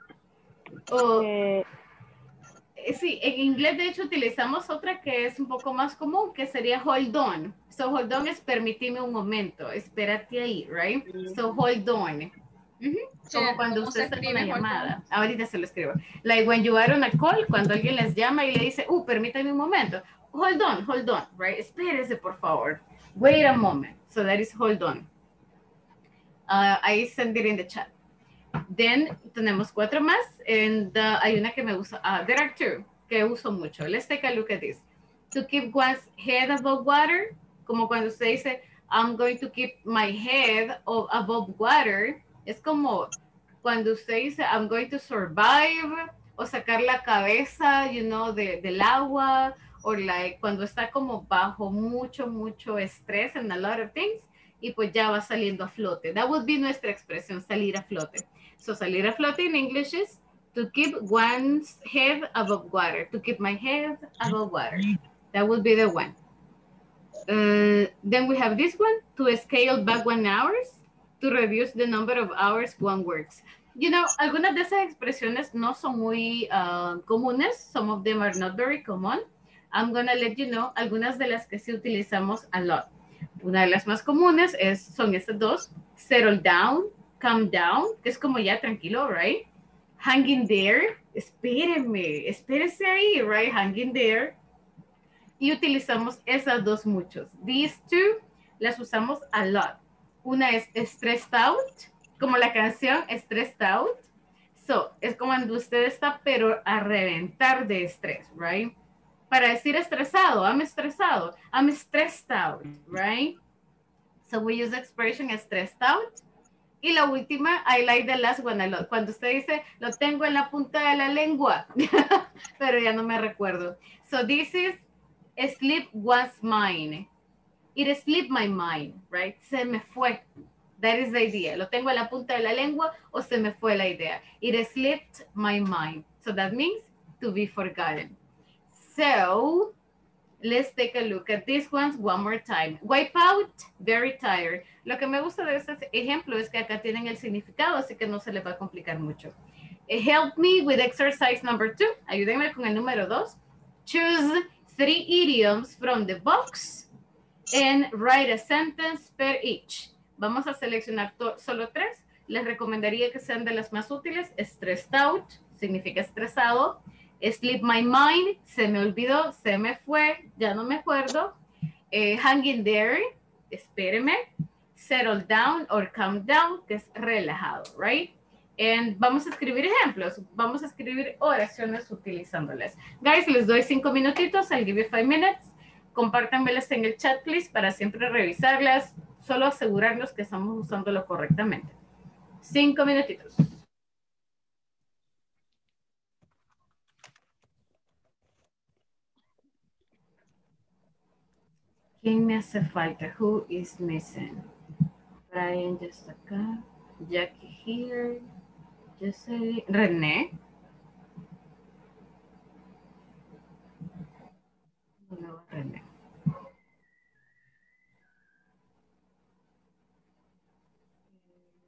O, eh, Eh, Sí, en inglés de hecho utilizamos otra que es un poco más común, que sería hold on. So hold on es permíteme un momento, espérate ahí, right? So hold on. Ujú. Sí, Como cuando ¿cómo usted se está en escribe una hold llamada. Ahorita se lo escribo. Like when you are on a call, cuando alguien les llama y le dice, uh, permítame un momento. Hold on, hold on, right? Espérese, por favor. Wait a moment. So that is hold on. Uh, I send it in the chat. Then tenemos cuatro más. And uh, hay una que me gusta. Uh, there are two que uso mucho. Let's take a look at this. To keep one's head above water. Como cuando usted dice, I'm going to keep my head above water. Es como cuando usted dice, I'm going to survive. O sacar la cabeza, you know, de, del agua. O like cuando está como bajo mucho, mucho estrés en a lot of things. Y pues ya va saliendo a flote. That would be nuestra expresión, salir a flote. So salir a flote in English is to keep one's head above water. To keep my head above water. That would be the one. Uh, then we have this one. To scale back one hours. To reduce the number of hours one works. You know, algunas de esas expresiones no son muy uh, comunes. Some of them are not very common. I'm gonna let you know algunas de las que sí utilizamos a lot. Una de las más comunes es, son estas dos. Settle down, calm down, que es como ya tranquilo, right? Hang in there, espéreme, espérese ahí, right? Hang in there. Y utilizamos esas dos muchos. These two las usamos a lot. Una es stressed out, como la canción Stressed Out. So, es como cuando usted está pero a reventar de estrés, right? Para decir estresado, I'm estresado, I'm stressed out, right? So we use the expression stressed out. Y la última, I like the last one a lot. Cuando usted dice, lo tengo en la punta de la lengua, pero ya no me recuerdo. So this is, sleep was mine. It slipped my mind, right? Se me fue. That is the idea. Lo tengo en la punta de la lengua o se me fue la idea. It slipped my mind. So that means to be forgotten. So, let's take a look at these ones one more time. Wipe out, very tired. Lo que me gusta de este ejemplo es que acá tienen el significado, así que no se les va a complicar mucho. Help me with exercise number two. Ayúdenme con el número dos. Choose three idioms from the box and write a sentence per each. Vamos a seleccionar solo tres. Les recomendaría que sean de las más útiles. Stressed out, significa estresado. Sleep my mind, se me olvidó, se me fue, ya no me acuerdo. Eh, hang in there, espéreme. Settle down or calm down, que es relajado, right? And vamos a escribir ejemplos, vamos a escribir oraciones utilizándolas. Guys, les doy cinco minutitos, I'll give you five minutes. Compártanmelas en el chat, please, para siempre revisarlas, solo asegurarnos que estamos usándolo correctamente. Cinco minutitos. ¿Quién me hace falta? Who is missing? Brian ya está acá. Jackie here. Jocelyn. René. No, René.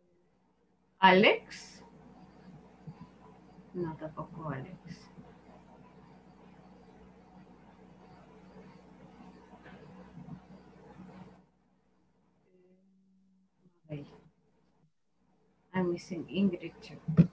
Alex. No, tampoco Alex. Wait. I'm missing Ingrid too.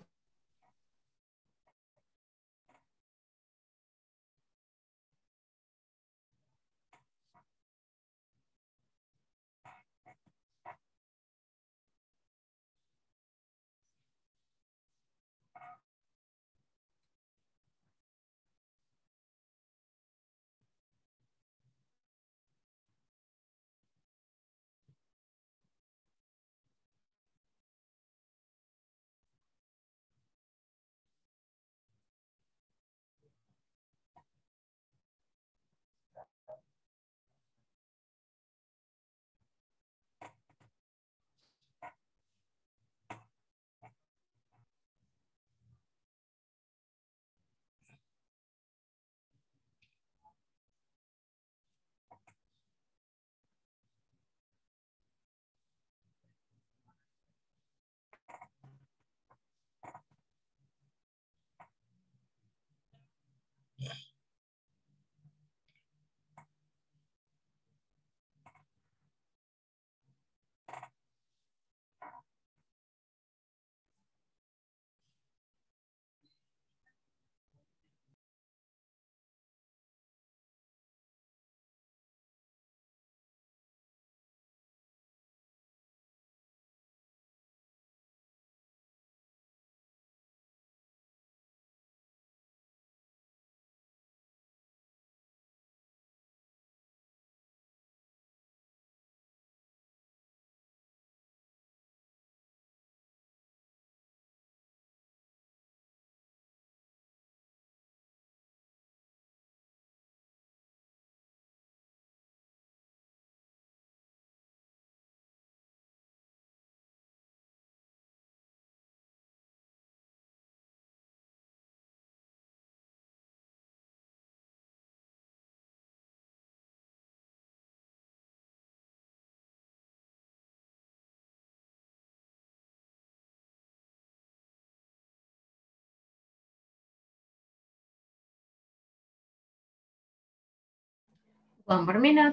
One more minute.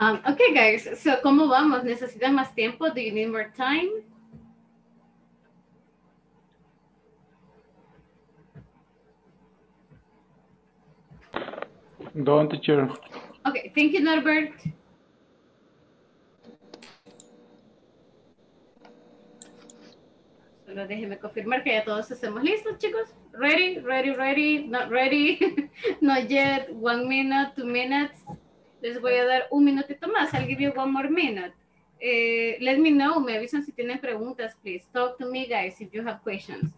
Um, okay, guys. So, ¿cómo vamos? ¿Necesitan más tiempo? Do you need more time? Don't, teacher. Okay, thank you, Norbert. Solo déjenme confirmar que ya todos estemos listos, chicos. Ready, ready, ready, not ready, not yet, one minute, two minutes. Les voy a dar un minutito más. I'll give you one more minute. Eh, let me know, me avisan si tienen preguntas, please. Talk to me, guys, if you have questions.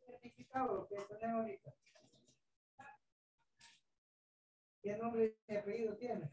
¿Qué nombre y apellido tiene?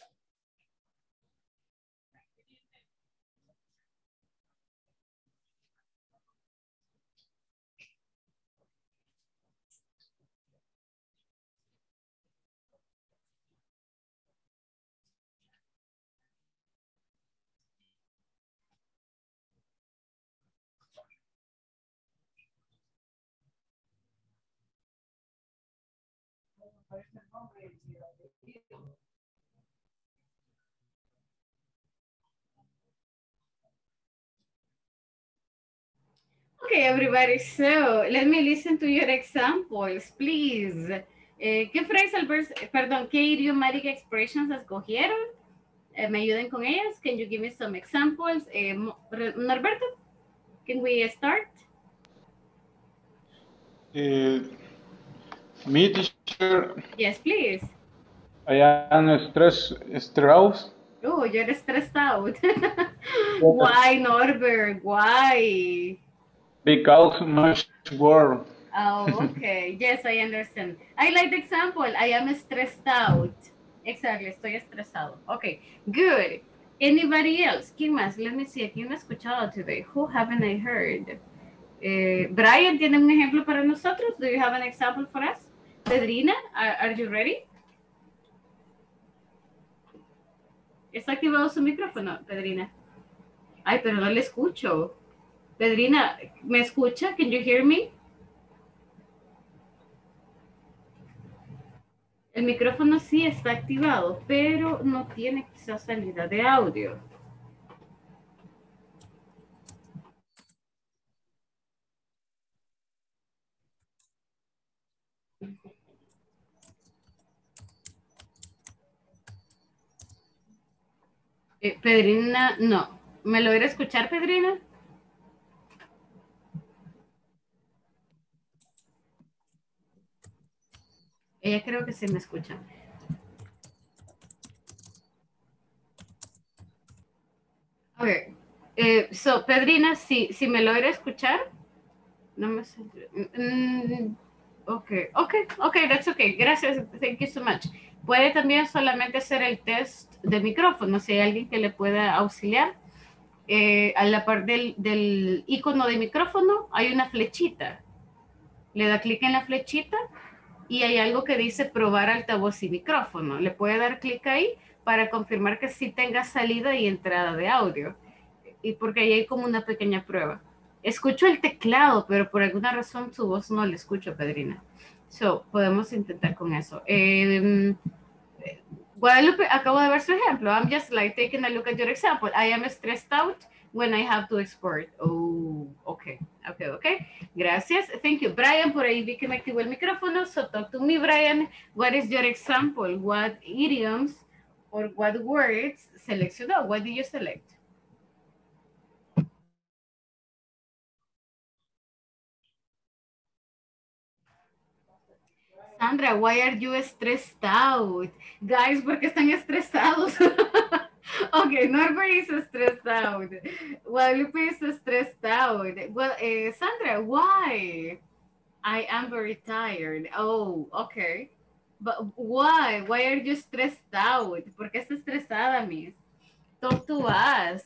Okay, everybody, so let me listen to your examples, please. Eh, ¿Qué phrasal verbs, perdón, qué idiomatic expressions escogieron? Eh, ¿Me ayuden con ellas? Can you give me some examples? Eh, Norberto, can we start? Uh, me, teacher. Yes, please. I am stress, stressed. Oh, you're stressed out. Why, Norbert? Why? Because much work. Oh, okay. Yes, I understand. I like the example. I am stressed out. Exactly, estoy estresado. Okay, good. Anybody else? ¿Quién más? Let me see. ¿Quién me ha escuchado today? Who haven't I heard? Eh, Brian, ¿tiene un ejemplo para nosotros? Do you have an example for us? Pedrina, are, are you ready? ¿Está activado su micrófono, Pedrina? Ay, pero no le escucho. Pedrina, ¿me escucha? Can you hear me? El micrófono sí está activado, pero no tiene quizás salida de audio. Eh, Pedrina, no. ¿Me logra escuchar, Pedrina? Ella creo que sí me escucha. Ok. Eh, so, Pedrina, si, si me logra escuchar. No me sé. Mm, ok, ok, ok, that's okay. Gracias, thank you so much. Puede también solamente hacer el test de micrófono, si hay alguien que le pueda auxiliar. Eh, a la par del, del icono de micrófono hay una flechita. Le da clic en la flechita y hay algo que dice probar altavoz y micrófono. Le puede dar clic ahí para confirmar que sí tenga salida y entrada de audio. Y porque ahí hay como una pequeña prueba. Escucho el teclado, pero por alguna razón su voz no la escucho, Pedrina. So, podemos intentar con eso. Eh, Guadalupe, acabo de ver su ejemplo. I'm just like taking a look at your example. I am stressed out when I have to export. Oh, okay, okay, okay. Gracias. Thank you. Brian, por ahí vi que me activó el micrófono. So talk to me, Brian. What is your example? What idioms or what words seleccionó? What did you select? Sandra, why are you stressed out? Guys, ¿por qué están estresados? Okay, Norbert is stressed out. Guadalupe is stressed out. Well, uh, Sandra, why? I am very tired. Oh, okay. But why? Why are you stressed out? ¿Por qué está estresada, Miss? Talk to us.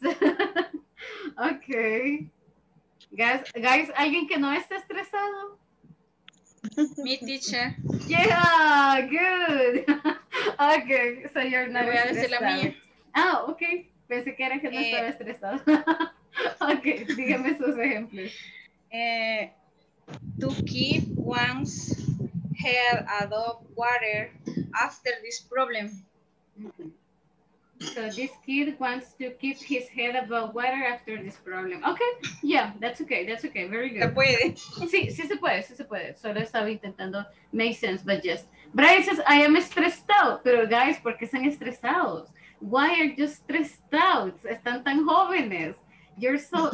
Okay. Guys, guys, ¿alguien que no esté estresado? Mi teacher. Yeah, good. Okay, so you're not Le voy a decir la stressed mía. out. Ah, ok. Pensé que era que no Eh, estaba estresado. Ok, dígame sus ejemplos. Eh, to keep one's head above water after this problem. So this kid wants to keep his head above water after this problem. Okay, yeah, that's okay, that's okay, very good. Se puede. Sí, sí se puede, sí se puede. Solo estaba intentando make sense, but yes. Bryce says, I am stressed out. Pero guys, ¿por qué están estresados? Why are you stressed out? Están tan jóvenes. You're so,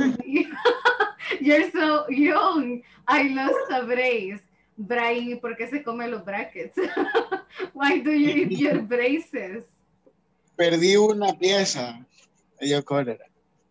you're so young. I lost a brace. Brian, ¿por qué se come los brackets? Why do you eat your braces? Perdí una pieza. Yo cólera.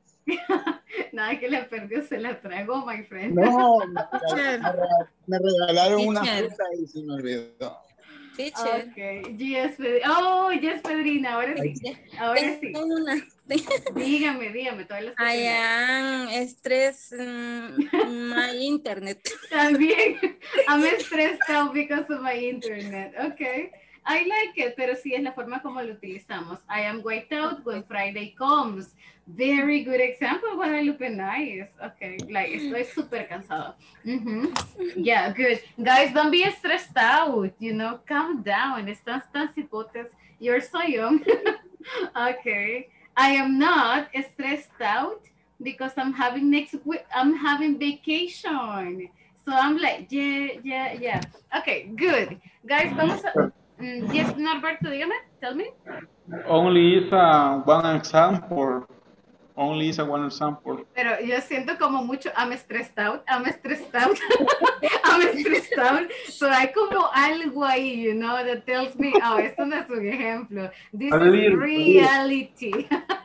Nada que la perdió, se la tragó, my friend. No, me regalaron, me regalaron una Teacher. fruta y se me olvidó. Teacher. Okay. Yes, Pedri- oh, yes, Pedrina, ahora sí. Ahora sí. Tengo una. Dígame, dígame, todas las que I tenga. am stress mm, my internet. También, I'm stressed out because of my internet. Okay. I like it, pero sí es la forma como lo utilizamos. I am wiped out when Friday comes. Very good example, Guadalupe, nice. Okay, like, estoy súper cansado. Mhm. Yeah, good. Guys, don't be stressed out, you know, calm down. Están tan cipotes. You're so young. Okay. I am not stressed out because I'm having next week, I'm having vacation. So I'm like, yeah, yeah, yeah. Okay, good. Guys, vamos a... Mm, yes, Norberto, dígame, tell me. Only is a one example. Only is a one example. Pero yo siento como mucho, I'm stressed out, I'm stressed out, I'm stressed out. So hay como algo ahí, you know, that tells me, oh, esto no es un ejemplo. This A is little, reality.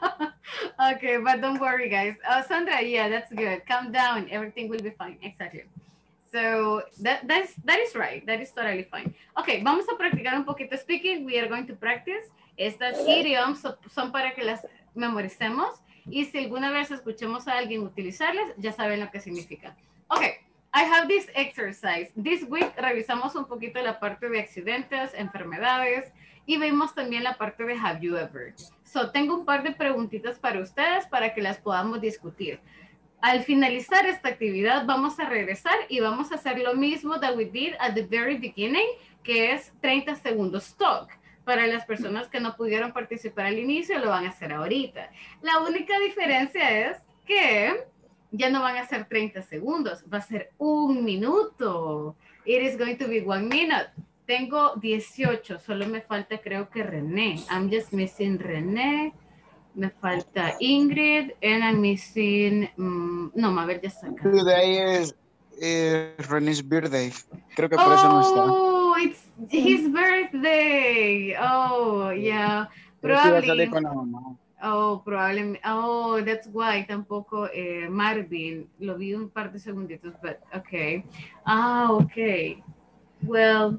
Okay, but don't worry, guys. Oh, Sandra, yeah, that's good. Calm down, everything will be fine. Exactly. So that, that's, that is right. That is totally fine. Okay, vamos a practicar un poquito speaking. We are going to practice. Estas idioms son, son para que las memoricemos. Y si alguna vez escuchemos a alguien utilizarlas, ya saben lo que significa. Okay, I have this exercise. This week revisamos un poquito la parte de accidentes, enfermedades y vemos también la parte de have you ever. So, tengo un par de preguntitas para ustedes para que las podamos discutir. Al finalizar esta actividad vamos a regresar y vamos a hacer lo mismo that we did at the very beginning, que es treinta segundos talk. Para las personas que no pudieron participar al inicio, lo van a hacer ahorita. La única diferencia es que ya no van a ser treinta segundos, va a ser un minuto. It is going to be one minute. Tengo dieciocho, solo me falta creo que René. I'm just missing René. Me falta Ingrid, and I'm missing... Um, no, a ver, ya está acá. Today is, is René's birthday. Creo que por eso no está. Oh, it's his birthday. Oh, yeah. Pero sí va a Probably. salir con la mamá. Oh, probablemente. Oh, that's why tampoco eh, Marvin. Lo vi un par de segunditos, but okay. Ah, okay. Well,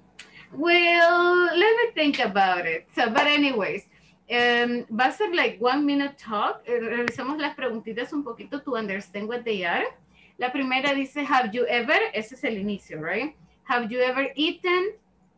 well, let me think about it. So, but anyways, um, va a ser like one minute talk. Eh, revisamos las preguntitas un poquito to understand what they are. La primera dice, have you ever? Ese es el inicio, right? Have you ever eaten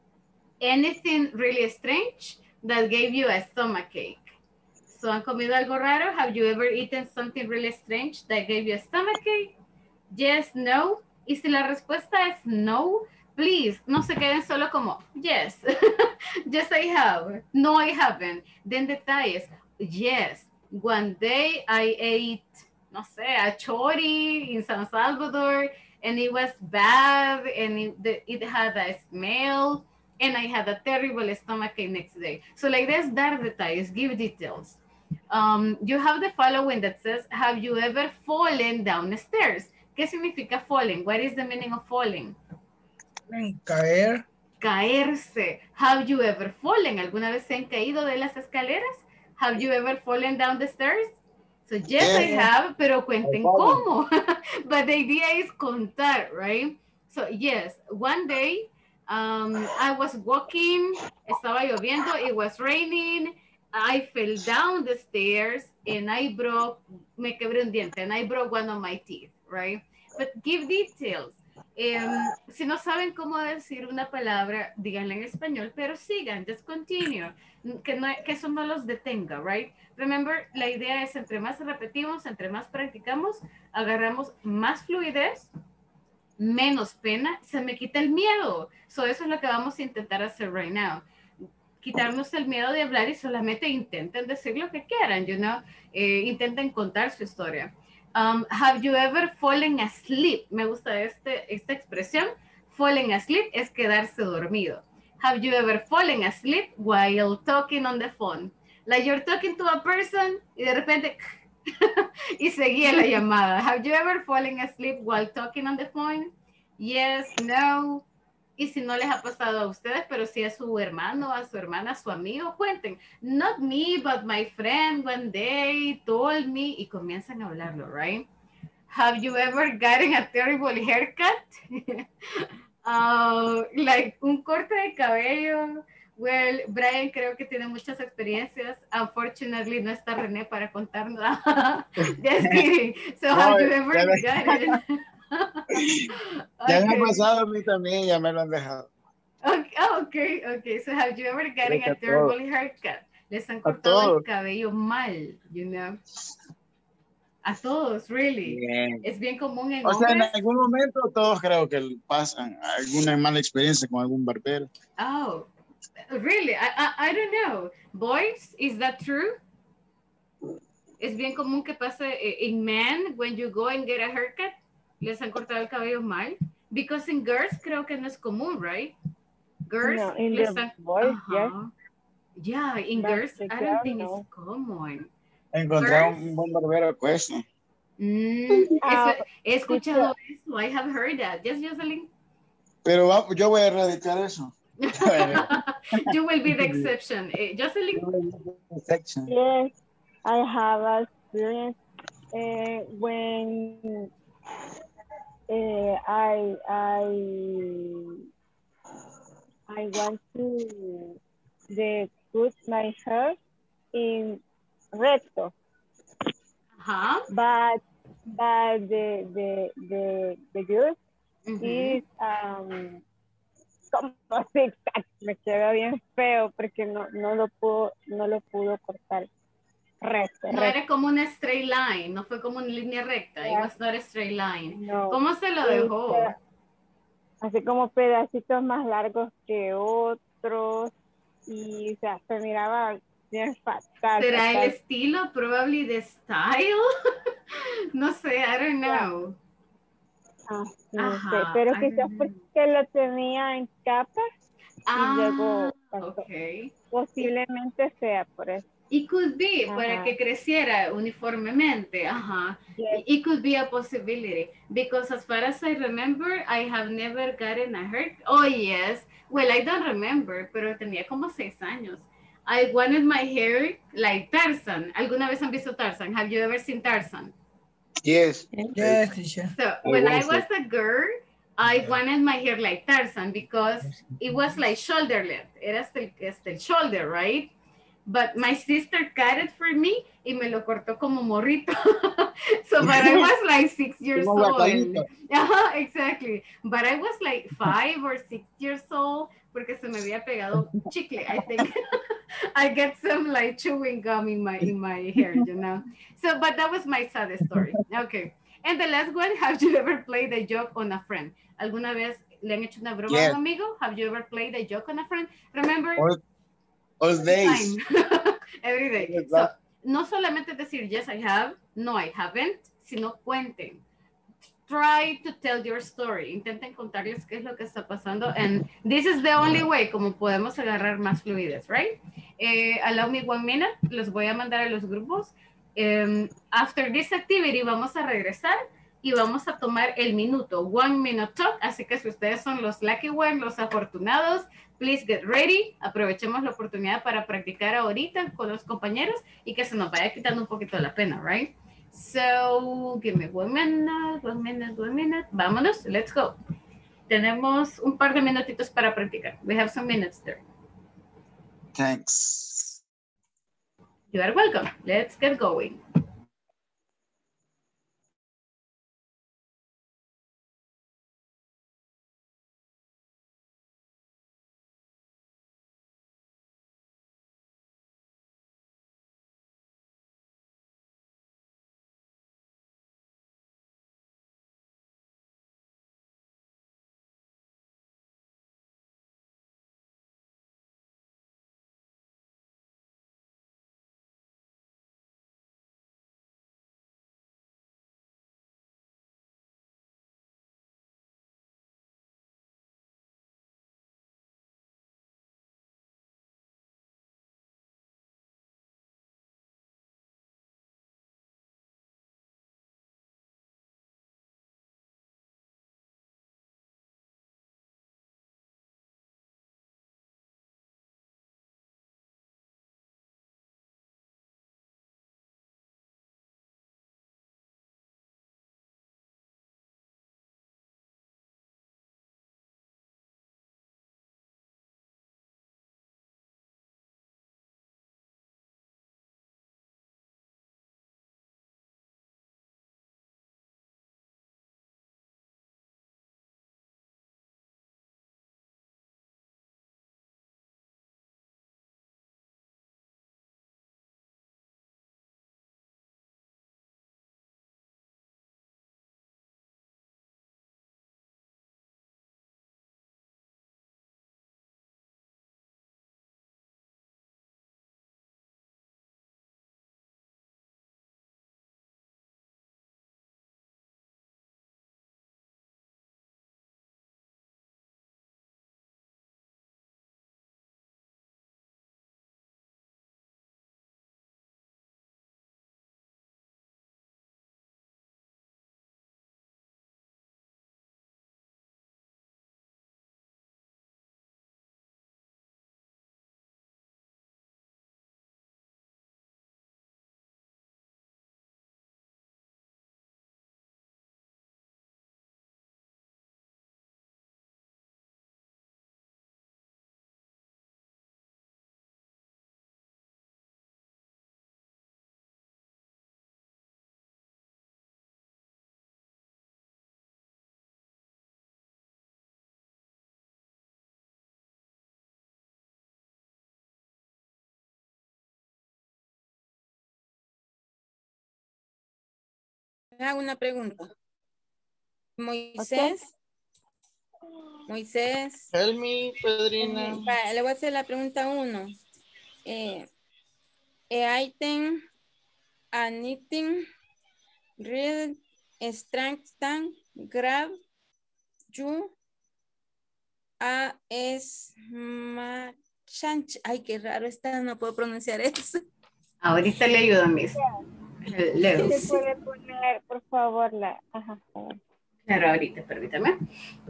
anything really strange that gave you a stomachache? So, ¿han comido algo raro? Have you ever eaten something really strange that gave you a stomachache? Yes, no. Y si la respuesta es no, please, no se queden solo como, yes, yes I have, no I haven't. Then detalles, yes, one day I ate, no sé, a chori in San Salvador, and it was bad, and it, the, it had a smell, and I had a terrible stomachache next day. So like this, dar detalles, give details. Um, you have the following that says, have you ever fallen down the stairs? ¿Qué significa falling? What is the meaning of falling? Caer. Caerse. Have you ever fallen? ¿Alguna vez se han caído de las escaleras? Have you ever fallen down the stairs? So yes, I have, pero cuenten cómo. But the idea is contar, right? So yes, one day um, I was walking, estaba lloviendo, it was raining, I fell down the stairs and I broke, me quebré un diente, and I broke one of my teeth, right? But give details. Um, si no saben cómo decir una palabra, díganla en español, pero sigan, just continue. Que, no, que eso no los detenga, right? Remember, la idea es entre más repetimos, entre más practicamos, agarramos más fluidez, menos pena, se me quita el miedo. So eso es lo que vamos a intentar hacer right now. quitarnos el miedo de hablar y solamente intenten decir lo que quieran, you know, eh, intenten contar su historia. Um, have you ever fallen asleep? Me gusta este, esta expresión. Falling asleep es quedarse dormido. Have you ever fallen asleep while talking on the phone? Like you're talking to a person y de repente y seguía la llamada. Have you ever fallen asleep while talking on the phone? Yes, no. Y si no les ha pasado a ustedes, pero si a su hermano, a su hermana, a su amigo, cuenten. Not me, but my friend one day told me. Y comienzan a hablarlo, right? Have you ever gotten a terrible haircut? uh, like un corte de cabello. Well, Brian creo que tiene muchas experiencias. Unfortunately, no está René para contarnos. Just kidding. So, No, have you ever ya me- gotten... Ya me ha Okay. pasado a mí también, ya me lo han dejado. Okay, oh, okay, okay. So have you ever gotten Creo que a a terrible todos. haircut? Les han A cortado el todos. cabello mal, you know. A todos, really. Bien. Es bien común en O sea, en hombres. algún momento todos creo que pasan alguna mala experiencia con algún barbero. Oh, really? I, I, I don't know. Boys, is that true? Es bien común que pase eh, in men when you go and get a haircut. Les han cortado el cabello mal. Because in girls creo que no es común, right? Girls No, in les the han... boys, yes. Ajá. Yeah, in But girls, the I don't girl, think no. it's common. Encontrar Girls, un buen barbero cuesta. mm, Ah, eso, he escuchado eso. I have heard that. Yes, Jocelyn? Pero va- yo voy a erradicar eso. You will be the exception. Eh, Jocelyn? Section. Yes, I have a experience uh, when uh, I I I want to the put my hair in recto, Ajá. but but the the the the girl Ujú. is um como zigzag, me queda bien feo porque no no lo pudo no lo pudo cortar recto, No recto. era como una straight line, no fue como una línea recta. It Yeah. was not a straight line. No, ¿Cómo se lo es, dejó? eh, así como pedacitos más largos que otros y o sea, se miraba bien fatal, ¿Será el fatal. estilo, probably the style? No sé, I don't know. Ah, no sé, Ajá, pero I quizás don't know. porque lo tenía en capas y Ah, luego pasó. okay. Posiblemente sea por eso. It could be, para Ajá. que creciera uniformemente. Ajá. Yes. It could be a possibility. Because as far as I remember, I have never gotten a haircut. Oh, yes. Well, I don't remember, pero tenía como seis años. I wanted my hair like Tarzan. ¿Alguna vez han visto Tarzan? Have you ever seen Tarzan? Yes. Yes, teacher. So I when I was was a girl, I wanted my hair like Tarzan because it was like shoulder length. Era hasta el, hasta el shoulder, right? But my sister cut it for me y me lo cortó como morrito. So, but I was like six years Como old. guacalito. Uh-huh, exactly. But I was like five or six years old porque se me había pegado chicle, I think. I get some like chewing gum in my in my hair, you know. So, but that was my sad story. Okay. And the last one, have you ever played a joke on a friend? ¿Alguna vez le han hecho una broma a Yes. un amigo? Have you ever played a joke on a friend? Remember? All, all days. Time. Every day. So, no solamente decir yes, I have, no, I haven't, sino cuenten. Try to tell your story. Intenten contarles qué es lo que está pasando. And this is the only way como podemos agarrar más fluidez, right? Eh, allow me one minute. Los voy a mandar a los grupos. Um, after this activity vamos a regresar y vamos a tomar el minuto. One minute talk. Así que si ustedes son los lucky ones, los afortunados, please get ready. Aprovechemos la oportunidad para practicar ahorita con los compañeros y que se nos vaya quitando un poquito la pena, right? So, give me one minute, one minute, one minute. Vámonos, let's go. Tenemos un par de minutitos para practicar. We have some minutes there. Thanks. You are welcome. Let's get going. le hago una pregunta. Moisés. Moisés. Tell me, Pedrina. Va, le voy a hacer la pregunta uno. Eh, a item, anything, real, strengthen, grab, you, a es machanch. Ay, qué raro está, no puedo pronunciar eso. Ahorita le ayudo, Miss. Leo. ¿Se puede poner, por favor, la... Ajá. Claro, ahorita, permítame.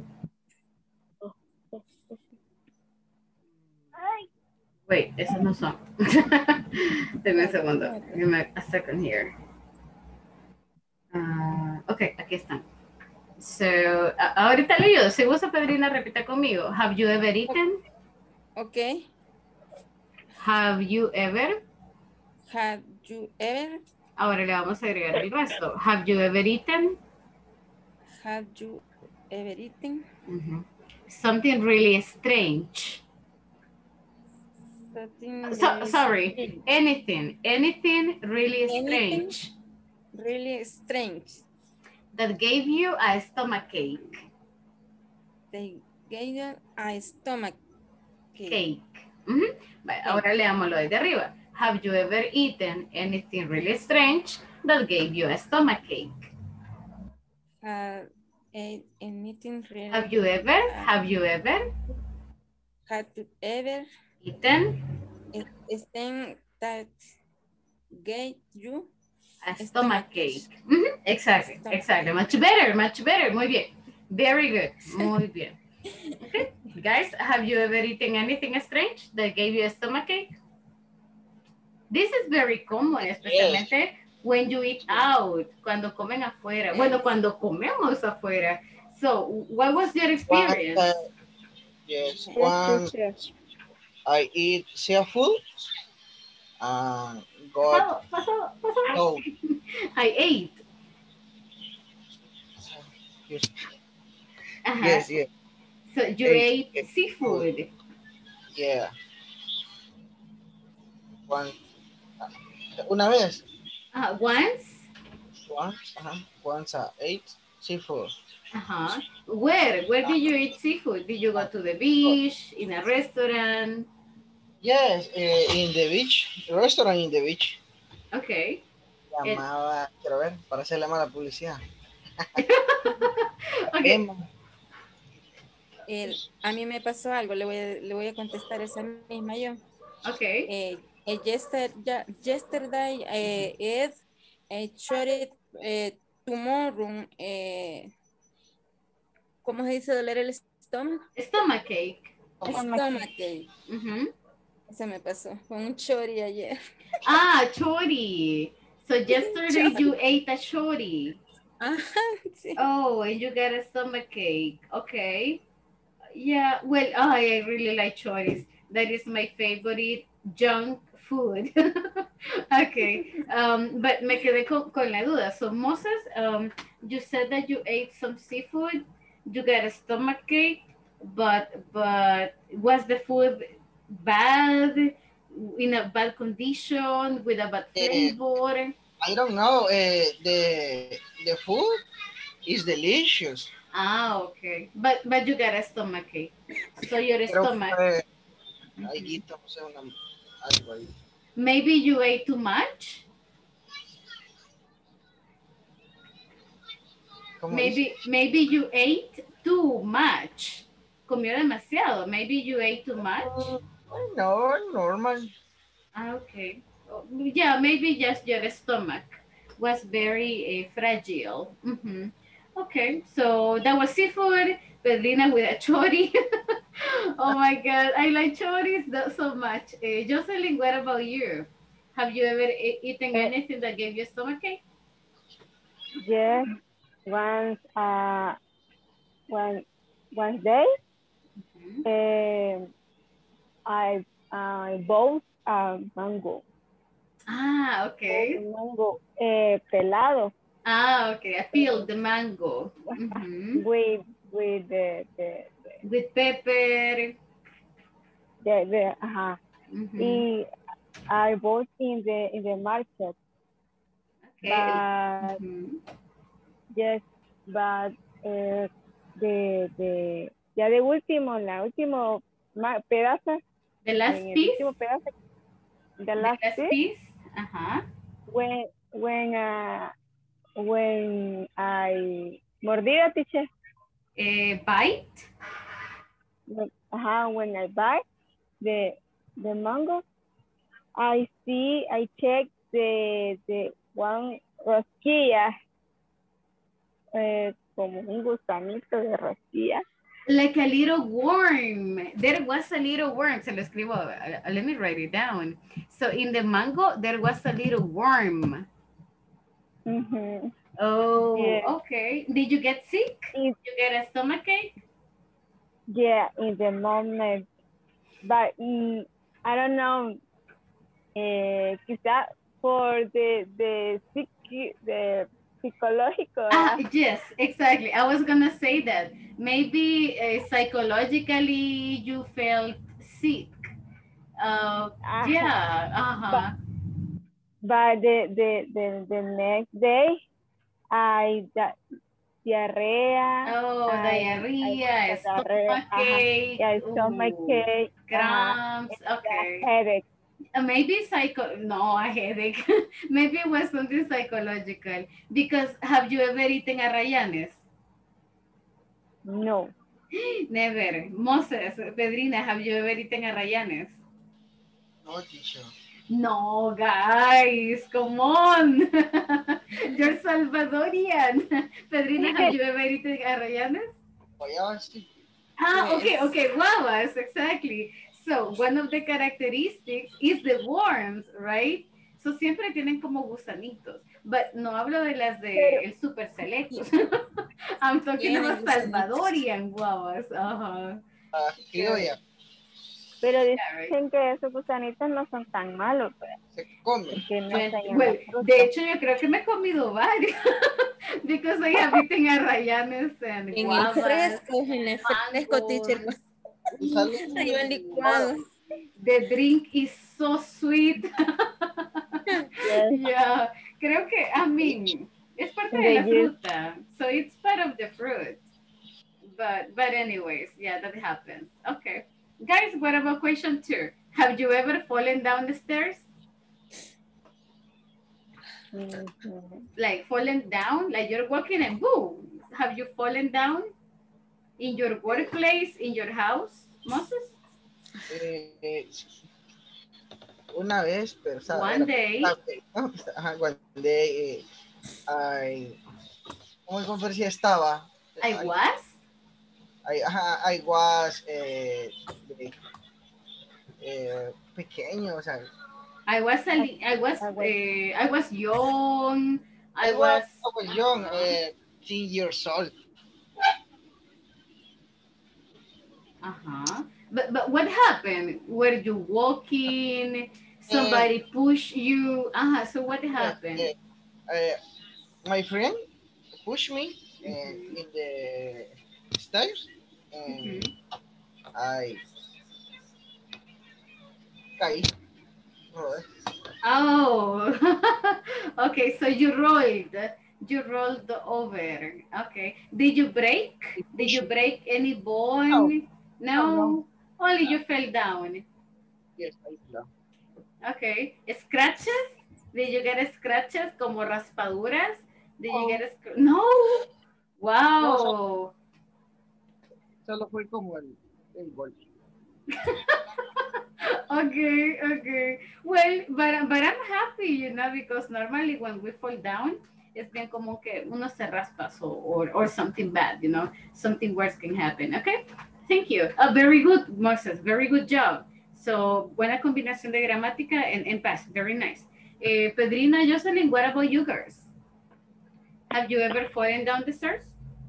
Wait, esos no son. Deme un segundo. Give me a second here. Uh, ok, aquí están. So, uh, ahorita le ayudo. Si gusta, Pedrina, repita conmigo. Have you ever eaten? Ok. Have you ever? Have you ever? Ahora le vamos a agregar el resto. Have you ever eaten? Have you ever eaten? Mm-hmm. Something really strange. Something So, really sorry, strange. anything, anything really Anything strange really strange. that gave you a stomachache. They gave you a stomach Cake. cake. Ujú. Vale, ahora leámoslo desde arriba. Have you ever eaten anything really strange that gave you a stomachache? Have ate anything really? Have you ever? uh, Have you ever Have you ever eaten eaten that gave you a stomachache? Ujú. Exactly, exactly. Much better, much better. Muy bien. Very good. Muy bien. Okay. Guys, have you ever eaten anything strange that gave you a stomachache? This is very common, especialmente when you eat out, cuando comen afuera. Bueno, cuando comemos afuera. So, what was your experience? One, uh, yes, one. I eat seafood. And got Pasado, pasado, pasado. no. I ate. Yes, Uh-huh. yes, yes. So you Ate ate seafood. Yeah. One. Una vez. Uh, once? Once. Uh-huh. Once I ate seafood. Uh-huh. Where? Where did you eat seafood? Did you go to the beach, in a restaurant? Yes, uh, in the beach. Restaurant in the beach. Okay. Llamaba, quiero ver, para hacerle mala publicidad. Okay. El, a mí me pasó algo, le voy a, le voy a contestar esa misma yo. Okay. Eh, eh, yester, ya, yesterday eh, is a short eh, tomorrow. Eh, ¿Cómo se dice doler el estómago? Stomachache. Stomachache. Uh-huh. Se me pasó, fue un chori ayer. Ah, chori. So yesterday you ate a chori. Uh-huh, sí. Oh, and you got a stomachache. Okay. Yeah, well, oh, I really like choris. That is my favorite junk food. Okay, um, but me quedé con, con la duda. So Moses, um, you said that you ate some seafood, you got a stomachache, but but was the food bad, in a bad condition, with a bad flavor? I don't know. Uh, the the food is delicious. Ah, okay. But but you got a stomachache. So your Pero stomach. fue alguito, no sé, una, algo ahí. Maybe you ate too much. Maybe dice? maybe you ate too much. Comió demasiado. Maybe you ate too much. No, normal. Ah, okay. Oh, yeah, maybe just your stomach was very uh, fragile. Mm-hmm. Okay, so that was seafood. Pedrina with a chori. Oh my God, I like choris so much. Uh, Jocelyn, what about you? Have you ever e eaten anything that gave you a stomachache? Yes, once, uh, one, one day, Mm-hmm. uh, I, I bought a mango. Ah, okay. Mango eh, pelado. Ah, okay. I peeled the mango. Mm-hmm. With, with the, the, the with pepper. The, the, ajá. Mm-hmm. Y I bought in the, in the market. Okay. But Mm-hmm. yes, but eh, de, de, ya de último, la último ma- pedazo, The last en el piece. último pedazo, the The last, last piece, piece. Ajá. when, when, uh, when I, mordida, teacher. Eh, bite. Ajá, when I buy the, the mango, I see, I check the, the one rosquilla, eh, como un gusanito de rosquilla. Like a little worm. There was a little worm. Se lo escribo. Uh, let me write it down. So in the mango, there was a little worm. Mm-hmm. Oh, Yeah. okay. Did you get sick? In, Did you get a stomachache? yeah, in the moment. But mm, I don't know. Eh, quizá for the, the, psiqui, the psychological. Ah, yes, exactly. I was gonna say that. Maybe uh, psychologically you felt sick. Uh, Uh, yeah, uh-huh. But, but the, the, the, the next day, I di- diarrhea. Oh, I, diarrhea, I diarrhea, stomachache, yeah, stomachache, cramps, okay. headache. Uh, maybe psycho, no, a headache. Maybe it was something psychological. Because have you ever eaten arrayanes? No. Never. Moses, Pedrina, have you ever eaten arrayanes? No, teacher. No, guys, come on. You're Salvadorian. Pedrina, have you ever eaten arrayanes? Guayabas, sí. Ah, Yes. okay, okay, guavas, exactly. So, one of the characteristics is the worms, right? So, siempre tienen como gusanitos. But no hablo de las de el super selectos. I'm talking Tienen about gusanitos. Salvadorian guavas. Ajá. Ah, criolla. Pero Yeah, right. dicen que esos gusanitos no son tan malos, pues, Se come. porque no Well, están en well, la fruta. de hecho, yo creo que me he comido varios. Because I have eaten arrayanes and En el guavas, fresco, en el fresco, teacher. mangos. Ahí van licuados. The drink is so sweet. Yes. Yeah, creo que, I mean, es parte de la The juice. fruta. So it's part of the fruit. But, but anyways, yeah, that happens. Okay. Guys, what about question two? Have you ever fallen down the stairs? Mhm. Like fallen down, like you're walking and boom. Have you fallen down in your workplace, in your house, Moses? Eh, eh, una vez, pero sabe, One era- day. sabe, no, ajá, one day, eh, I, ¿cómo conferencia estaba? I was? I, ajá, I was eh, de- eh, pequeño, o sea, I was a li- I was I was- uh, I was young. I I was, was I was young, eh, ten years old. uh-huh. But but what happened? Were you walking? Somebody pushed you? Uh-huh. So what happened? Eh, eh, my friend pushed me eh, in the stairs, and Mhm. I caí. Joder. Oh, okay. So you rolled. You rolled over. Okay. Did you break? Did you break any bone? No. No, no. Only you fell down. Yes, I fell. Okay. Scratches? Did you get scratches como raspaduras? Did you No. get sc- no? Wow. Solo fue como el, el golpe. Okay, okay. Well, but, but I'm happy, you know, because normally when we fall down, es bien como que uno se raspa so, or, or something bad, you know, something worse can happen. Okay, thank you. Uh, very good, Moses, very good job. So, buena combinación de gramática and, and past, very nice. Eh, Pedrina, Jocelyn, what about you girls? Have you ever fallen down the stairs?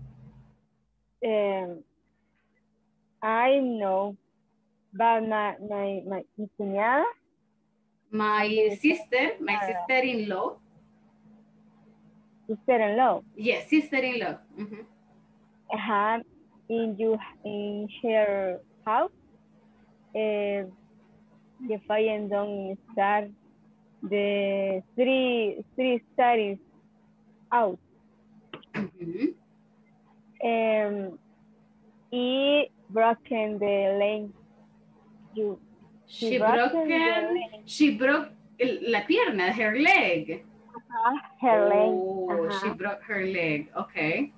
Um, I know, but my, my, my, mi cuñada, My sister, my Uh, sister-in-law. sister-in-law, Yes, sister-in-law. Mhm. had in you in her house, uh, the fire don't start the three three studies out. Mhm. Um, y broken the leg. You, She broken, she broke el- la pierna, her leg. uh, her leg. Oh, Uh-huh. she broke her leg. Okay.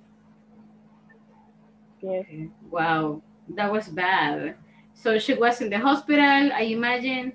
Yes. Okay. Wow, that was bad. So she was in the hospital, I imagine.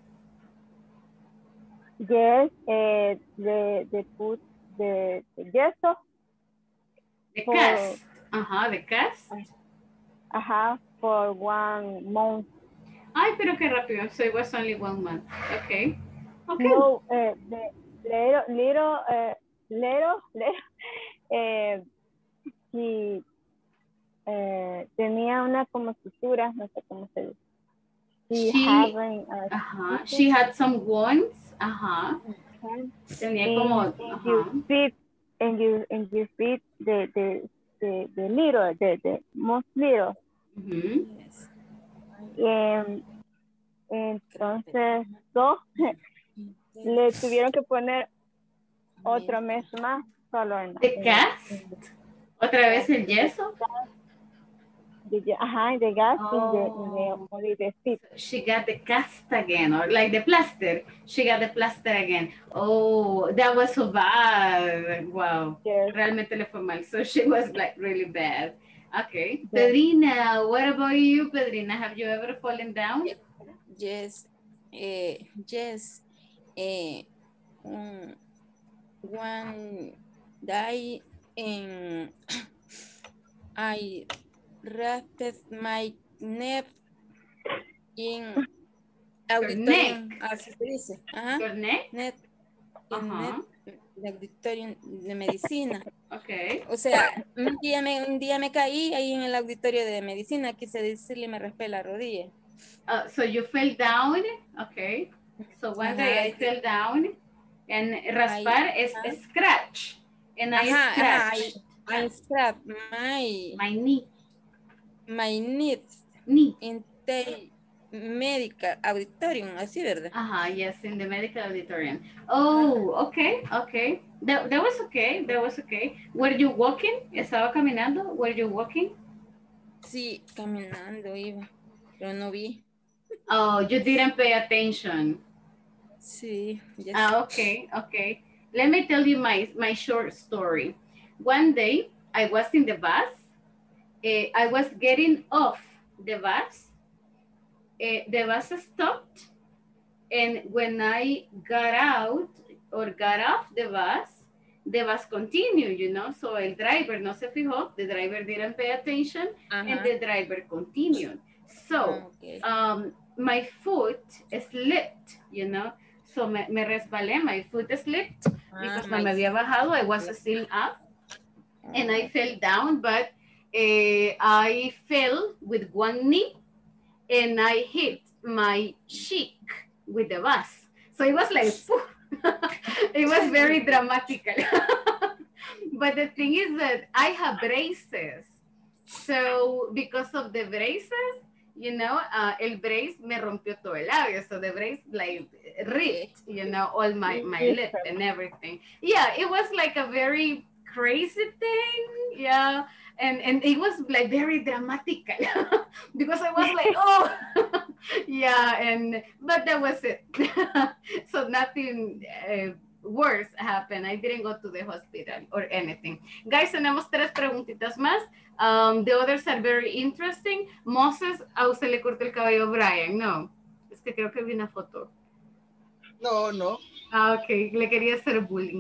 Yes, uh, the the put the, the yeso. The for, cast. Uh-huh, the cast. Uh-huh, for one month. Ay, pero qué rápido. So it was only one month. Okay. Okay. No, uh, the little, little, uh, little, little, eh, y eh, tenía una como sutura, no sé cómo se dice. She, She, having, uh, uh-huh. She had some wounds. Ajá. Tenía como, and, and ajá. you feed, and you, and you feed the, the, the, the little, the, the most little. Mhm. Y, entonces, so, le tuvieron que poner otro mes más solo en The cast. Otra vez el yeso. The, ajá, the gas Oh. in the, in the, only the feet. She got the cast again, or like the plaster. She got the plaster again. Oh, that was so bad. Wow. Yes. Realmente le fue mal. So she was like really bad. Okay. Yes. Pedrina, what about you, Pedrina? Have you ever fallen down? Yes. Uh, yes. Uh, um, one day in I wrapped my neck in auditorium, así se dice. Ajá. Your neck? Net, Ajá. net de auditorium de medicina. Okay. O sea, un día, me, un día me caí ahí en el auditorio de medicina, quise decirle, me raspé la rodilla. Uh, so you fell down, okay. So one Ajá. day I fell down, and raspar Ahí, is ajá. scratch, and I Ajá, scratched ajá, I, I scratched my, my knee. my knees Knee. in the medical auditorium, así, ¿verdad? Ajá, yes, in the medical auditorium. Oh, okay, okay. That, that was okay, that was okay. Were you walking? ¿Estaba caminando? Were you walking? Sí, caminando iba, pero no vi. Oh, you didn't pay attention. Sí, yes. Ah, okay, okay. Let me tell you my, my short story. One day, I was in the bus. Uh, I was getting off the bus. Uh, the bus stopped. And when I got out or got off the bus, the bus continued, you know. So el driver no se fijó, the driver didn't pay attention, Ajá. and the driver continued. So Okay. um, my foot slipped, you know. So me, me resbalé, my foot slipped because Ah, no me había bajado, I was still up, and I fell down, but uh, I fell with one knee, and I hit my cheek with the bus. So it was like, it was very dramatical. But the thing is that I have braces. So because of the braces, you know, uh, el brace me rompió todo el labio. So the brace like ripped, you know, all my, my lip and everything. Yeah, it was like a very crazy thing. Yeah. And, and it was like very dramatical because I was like, oh, yeah. And, but that was it. So nothing uh, worse happened. I didn't go to the hospital or anything. Guys, tenemos tres preguntitas más. Um, the others are very interesting. Moses, a usted le cortó el cabello a Brian, ¿no? Es que creo que vi una foto. No, no. Ah, ok. Le quería hacer bullying.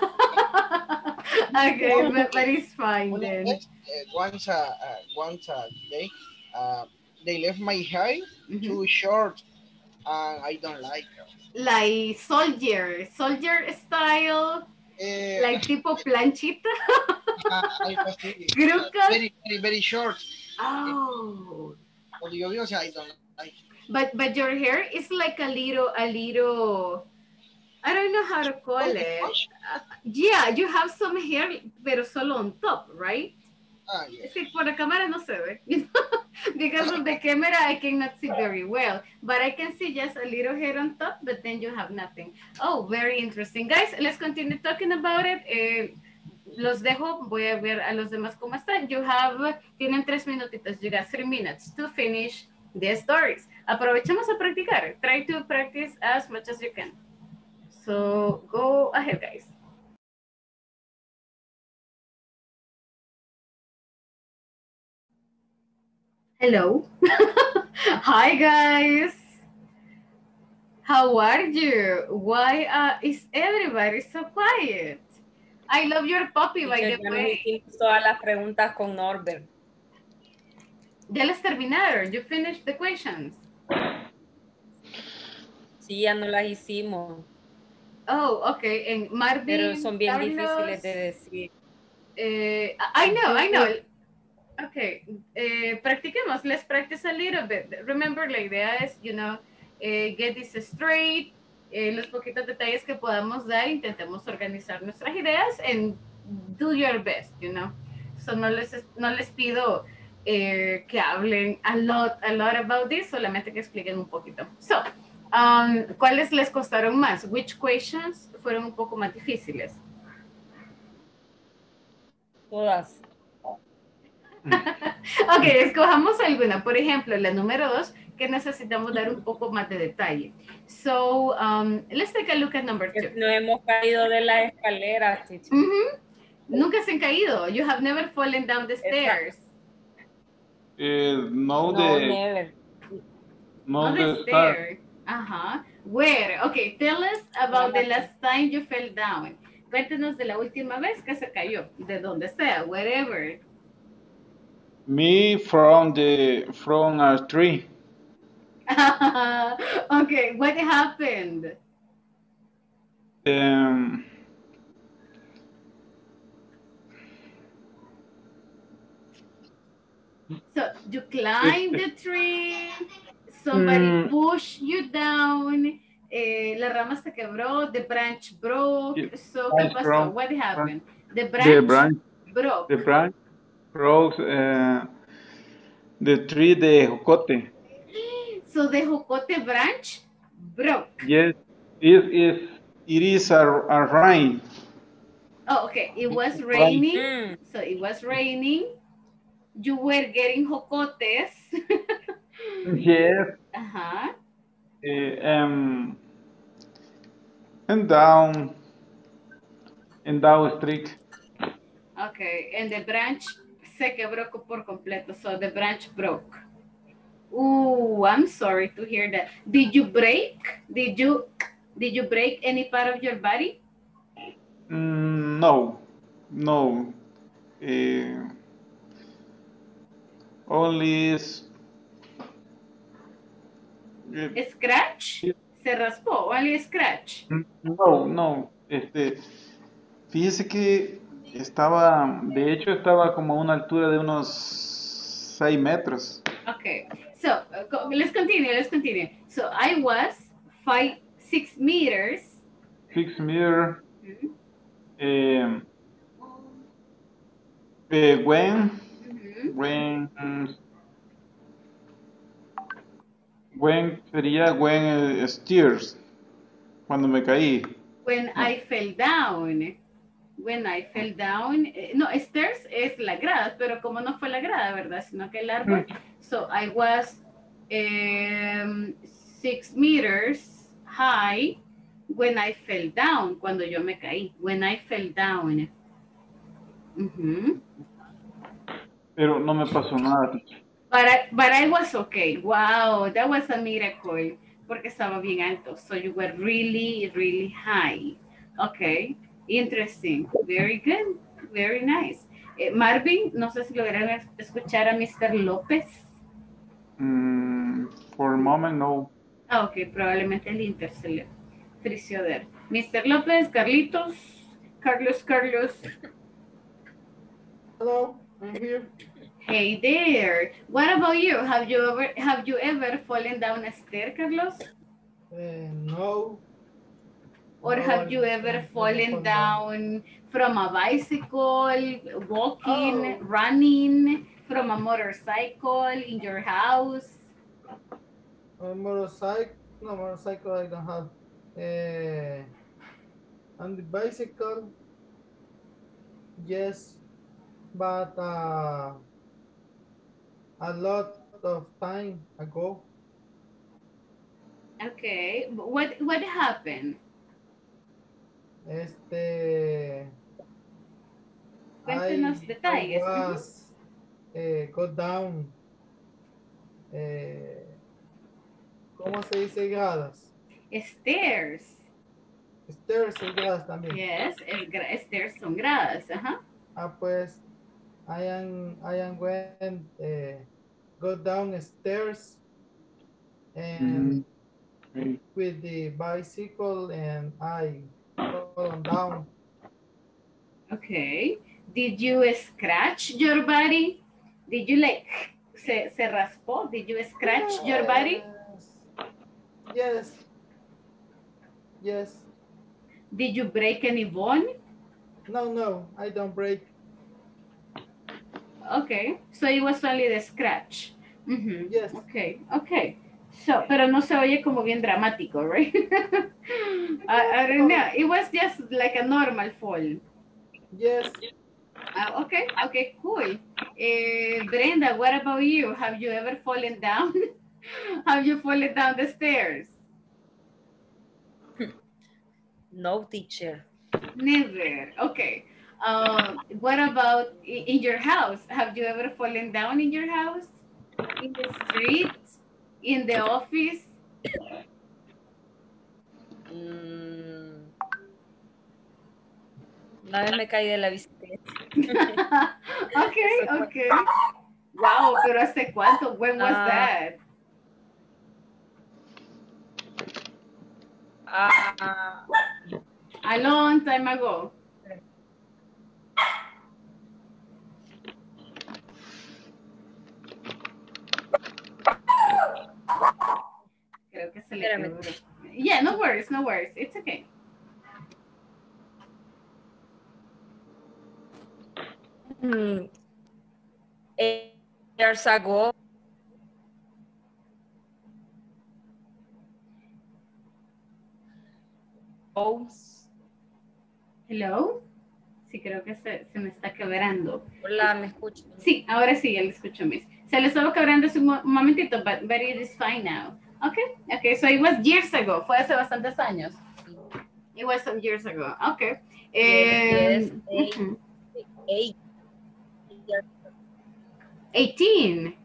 Okay, but, but it's fine Una then. vez, uh, once a uh, once a day, uh, they left my hair Mhm. too short, and I don't like it. Like soldier, soldier style, Eh, like tipo planchita. uh, algo así. Group cut? Very, very, very short. Oh. Cuando yo vi, o sea, I don't like it. But but your hair is like a little a little. I don't know how to call Oh, it. gosh. Uh, yeah, you have some hair, pero solo on top, right? Ah, yeah. Es que por la cámara no se ve. Because of the camera, I cannot see very well. But I can see just a little hair on top, but then you have nothing. Oh, very interesting. Guys, let's continue talking about it. Uh, los dejo, voy a ver a los demás cómo están. You have, tienen tres minutitos, you got three minutes to finish the stories. Aprovechemos a practicar. Try to practice as much as you can. So go ahead, guys. Hello. Hi, guys. How are you? Why uh, is everybody so quiet? I love your puppy, by the Ya nos way. hicimos todas las preguntas con Norbert. Ya las terminaron. You finished the questions. Sí, ya no las hicimos. Oh, okay. And Marvin, Pero son bien Carlos, difíciles de decir. eh, I know, I know. Okay, eh, practiquemos. Let's practice a little bit. Remember, la idea es, you know, eh, get this straight. Eh, los poquitos detalles que podamos dar, intentemos organizar nuestras ideas and do your best, you know. So no les, no les pido eh, que hablen a lot, a lot about this, solamente que expliquen un poquito. So, um, ¿cuáles les costaron más? Which questions fueron un poco más difíciles? Todas. Ok, escojamos alguna. Por ejemplo, la número dos, que necesitamos dar un poco más de detalle. So, um, let's take a look at number two. No hemos caído de la escalera, teacher. Mm-hmm. Nunca se han caído. You have never fallen down the stairs. Eh, no, No, de... never. No, On de the estar. stair. Uh-huh. Where? Okay, tell us about the last time you fell down. Cuéntenos de la última vez que se cayó. De donde sea, wherever. Me from the from a tree. Okay, what happened? Um, So you climbed the tree, somebody Mm. pushed you down, eh, la rama se quebró, the branch broke. Yeah, So, ¿qué branch pasó? broke. What happened? The branch, the branch, broke. the branch broke. Uh, the tree de jocote. So the jocote branch broke. Yes, it is. It is a, a rain. Oh, okay. It was Rain. raining. Mm. So it was raining. You were getting jocotes. Yes. Uh-huh. Uh, um, and down, and down street. Okay, and the branch se quebró co- por completo, so the branch broke. Ooh, I'm sorry to hear that. Did you break? Did you did you break any part of your body? Mm, no, no. Uh, only is. eh, Scratch? Se raspó, only scratch. No, no. Este, fíjese que estaba, de hecho, estaba como a una altura de unos seis metros. Okay, so uh, co- let's continue, let's continue. So I was five, six meters. Six meter. Mhm, Um, eh, when, mhm. when, when sería when eh, stairs, cuando me caí. When I fell down. When I fell down. eh, No, stairs es la grada, pero como no fue la grada, ¿verdad? Sino que el árbol. So I was um, six meters high when I fell down, cuando yo me caí. When I fell down. Mhm. Pero no me pasó nada. But I, but I was okay. Wow, that was a miracle. Porque estaba bien alto. So you were really, really high. Okay, interesting. Very good. Very nice. Eh, Marvin, no sé si lograron es- escuchar a mister López. Mm, for a moment, no. Ah, ok, probablemente el Inter se le frició de él. mister López, Carlitos, Carlos, Carlos. Hello, I'm here. Hey there. What about you? Have you ever have you ever fallen down a stair, Carlos? Uh, no. Or No, have I- you I ever never fallen fall down from a bicycle, walking, Oh. running, from a motorcycle in your house? A motorcycle, no motorcycle I don't have. Uh, on the bicycle, Yes, but uh, a lot of time ago. Okay. What what happened? Este, Cuéntenos I I detalles. Ujú. was eh, go down. Eh, ¿Cómo se dice gradas? Stairs. Stairs y gradas también. Yes, es gra- stairs son gradas. Ajá. Ah, pues I am I am went eh, go down stairs and Mm, okay. with the bicycle and I fall down. Okay. Did you scratch your body? Did you like se, se raspó? Did you scratch your body? Yes. Yes. Did you break any bone? No, no, I don't break. Okay. So it was only the scratch. Mhm. Yes. Okay. Okay. So, pero no se oye como bien dramático, right? I, I don't know. It was just like a normal fall. Yes. Uh, okay, okay, cool. Uh, Brenda, what about you? Have you ever fallen down? Have you fallen down the stairs? No, teacher. Never. Okay. Uh, what about i- in your house? Have you ever fallen down in your house? In the street? In the office? Mm, una vez me caí de la bicicleta. Okay, Eso fue. okay. Wow, pero ¿hace cuánto? When was Ah. that? Ah, A long time ago. Creo que se le Espérame. quedó. Yeah, no worries, no worries. It's okay. mm, eight years ago. Oh, Hello. Sí, creo que se, se me está quebrando. hola, ¿me escuchan? Sí, ahora sí, ya le escucho, Miss. Se le estaba quebrando hace un mo- un momentito, but, but it is fine now. Okay, okay, so it was years ago. Fue hace bastantes años. It was some years ago. Okay. Yes, Um, eight, mhm. eight years. eighteen.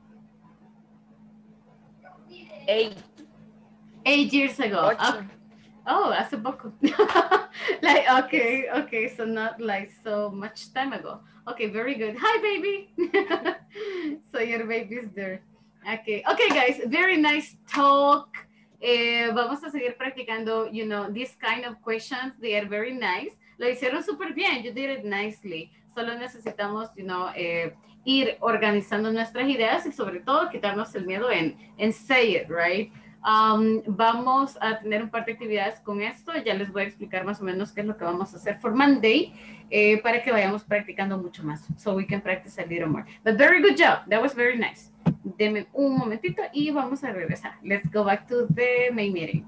Eight. Eight years ago. Ocho. Okay. Oh, hace poco. Like, okay, okay, so not like so much time ago. Okay, very good. Hi, baby. So your baby's there. Okay, okay, guys, very nice talk. Eh, vamos a seguir practicando, you know, this kind of questions. They are very nice. Lo hicieron súper bien. You did it nicely. Solo necesitamos, you know, eh, ir organizando nuestras ideas y sobre todo quitarnos el miedo en, en say it, right? Um, vamos a tener un par de actividades con esto. Ya les voy a explicar más o menos qué es lo que vamos a hacer for Monday eh, para que vayamos practicando mucho más. So we can practice a little more. But very good job. That was very nice. Deme un momentito y vamos a regresar. Let's go back to the main meeting.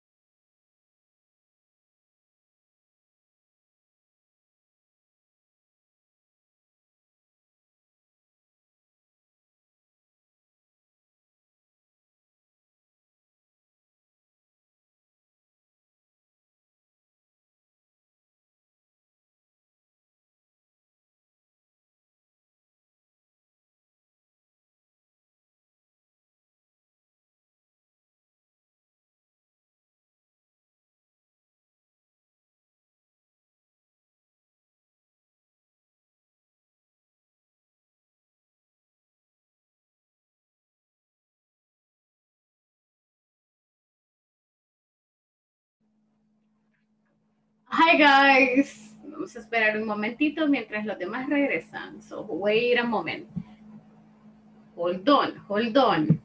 Hi guys. Vamos a esperar un momentito mientras los demás regresan. So wait a moment. Hold on, hold on.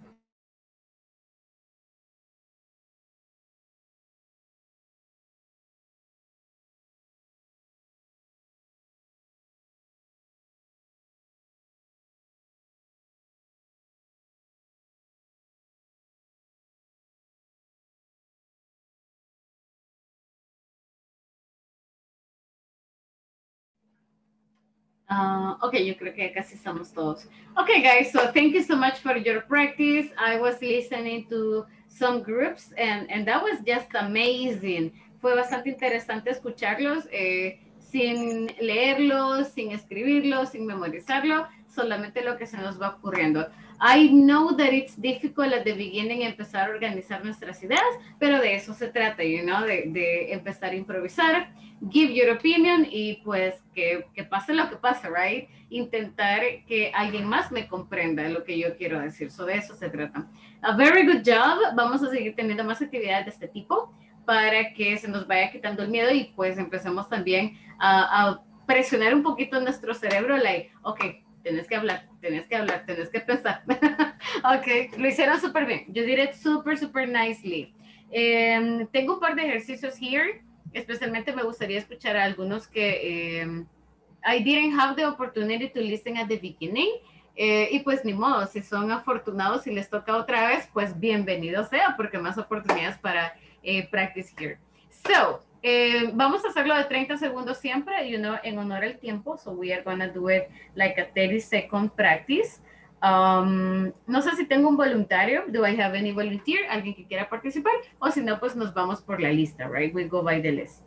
Uh, okay, yo creo que casi estamos todos. Okay, guys, so thank you so much for your practice. I was listening to some groups and, and that was just amazing. Fue bastante interesante escucharlos eh, sin leerlos, sin escribirlos, sin memorizarlo, solamente lo que se nos va ocurriendo. I know that it's difficult at the beginning empezar a organizar nuestras ideas, pero de eso se trata, you know, de, de empezar a improvisar, give your opinion y pues que, que pase lo que pase, right? Intentar que alguien más me comprenda lo que yo quiero decir. So de eso se trata. A very good job. Vamos a seguir teniendo más actividades de este tipo para que se nos vaya quitando el miedo y pues empecemos también a, a presionar un poquito nuestro cerebro, like, ok, tenés que hablar, tenés que hablar, tenés que pensar. Ok, lo hicieron súper bien. You did it super, super nicely. Um, tengo un par de ejercicios here. Especialmente me gustaría escuchar a algunos que um, I didn't have the opportunity to listen at the beginning. Eh, y pues ni modo, si son afortunados y les toca otra vez, pues bienvenido sea, porque más oportunidades para eh, practice here. So, Eh, vamos a hacerlo de treinta segundos siempre, you know, en honor al tiempo. So we are gonna do it like a thirty second practice. Um, no sé si tengo un voluntario. Do I have any volunteer? Alguien que quiera participar. O si no, pues nos vamos por la lista, right? We go by the list.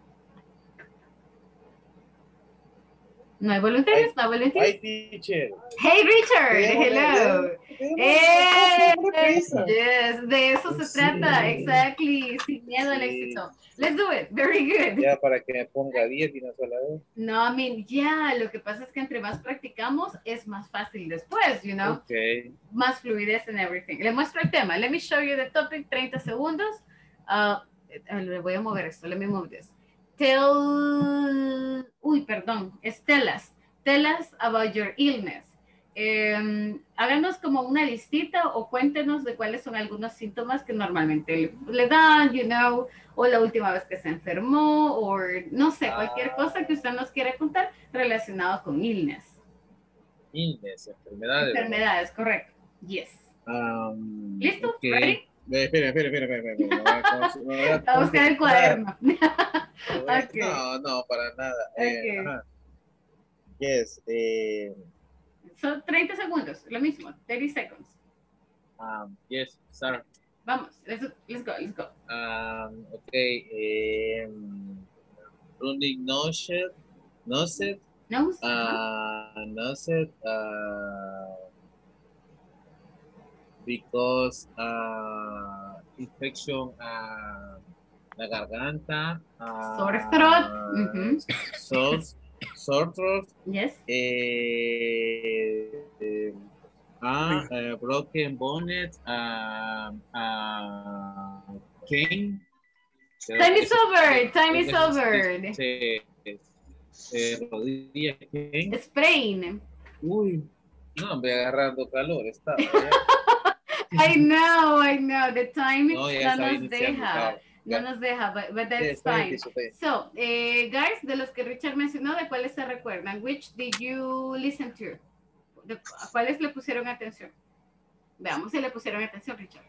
¿No hay voluntarios? ¿No hay volunteers? Hi, teacher. Hey, Richard. Tenemos- Hello. tenemos- Eh, sorpresa. yes, de eso se Sí. trata. Exactly. Sin miedo al Sí. éxito. Let's do it. Very good. Ya para que me ponga diez y no sola vez. No, I mean, ya, lo que pasa es que entre más practicamos es más fácil después, you know, Ok. más fluidez en everything. Le muestro el tema. Let me show you the topic, treinta segundos. Uh, eh, le voy a mover esto, let me move this. Tell, uy, perdón, es tell us. Tell us about your illness. Eh, háganos como una listita o cuéntenos de cuáles son algunos síntomas que normalmente le, le dan, you know, o la última vez que se enfermó, o no sé, cualquier cosa que usted nos quiera contar relacionado con illness. Illness, enfermedades. Enfermedades, correcto. Yes. Um, ¿Listo? ok. ¿Ready? Ve, Espera, espera, espera, espera. espera, espera. Me voy a cons- me voy a A buscar el cuaderno. Me voy a- Ok. No, no, para nada. Eh, Ok. ajá. Yes. Eh, Son treinta segundos, lo mismo, thirty seconds. um, yes, sir. Vamos, let's, let's go, let's go. Um, okay. Um, running nausea, nausea, Nose, uh, nausea, uh, because uh, infection, uh, la garganta, uh, Sore throat, mhm. sore, sore throat, Yes. eh, eh, ah, uh, broken bonnet, uh, uh, cane. Time is over, time is over. Eh, eh, rodilla, cane. Sprain. Uy, no, me agarrando calor, estaba. I know, I know, the timing No, no, ya estaba nos iniciando, deja, claro. no Ya. nos deja, but, but Sí, that's está bien, fine. está bien. So, eh, guys, de los que Richard mencionó, ¿de cuáles se recuerdan? Which did you listen to? ¿De ¿A cuáles le pusieron atención? Veamos si le pusieron atención, Richard.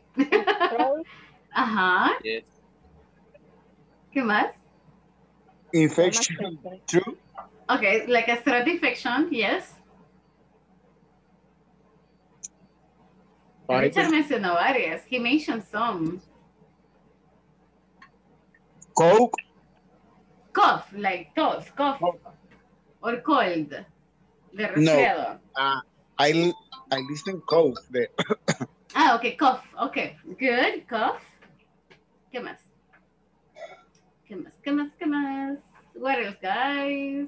Ajá, Yes. ¿qué más? Infection. True. Okay, like a throat infection, yes. Richard mencionó varias. He mentioned some. Coke. Cough, like tos, cough. Or cold. De No. resfriado. Uh, I I listen coke. The Ah, okay, cough. Okay, good, cough. ¿Qué más? ¿Qué más? ¿Qué más? ¿Qué más? What else, guys?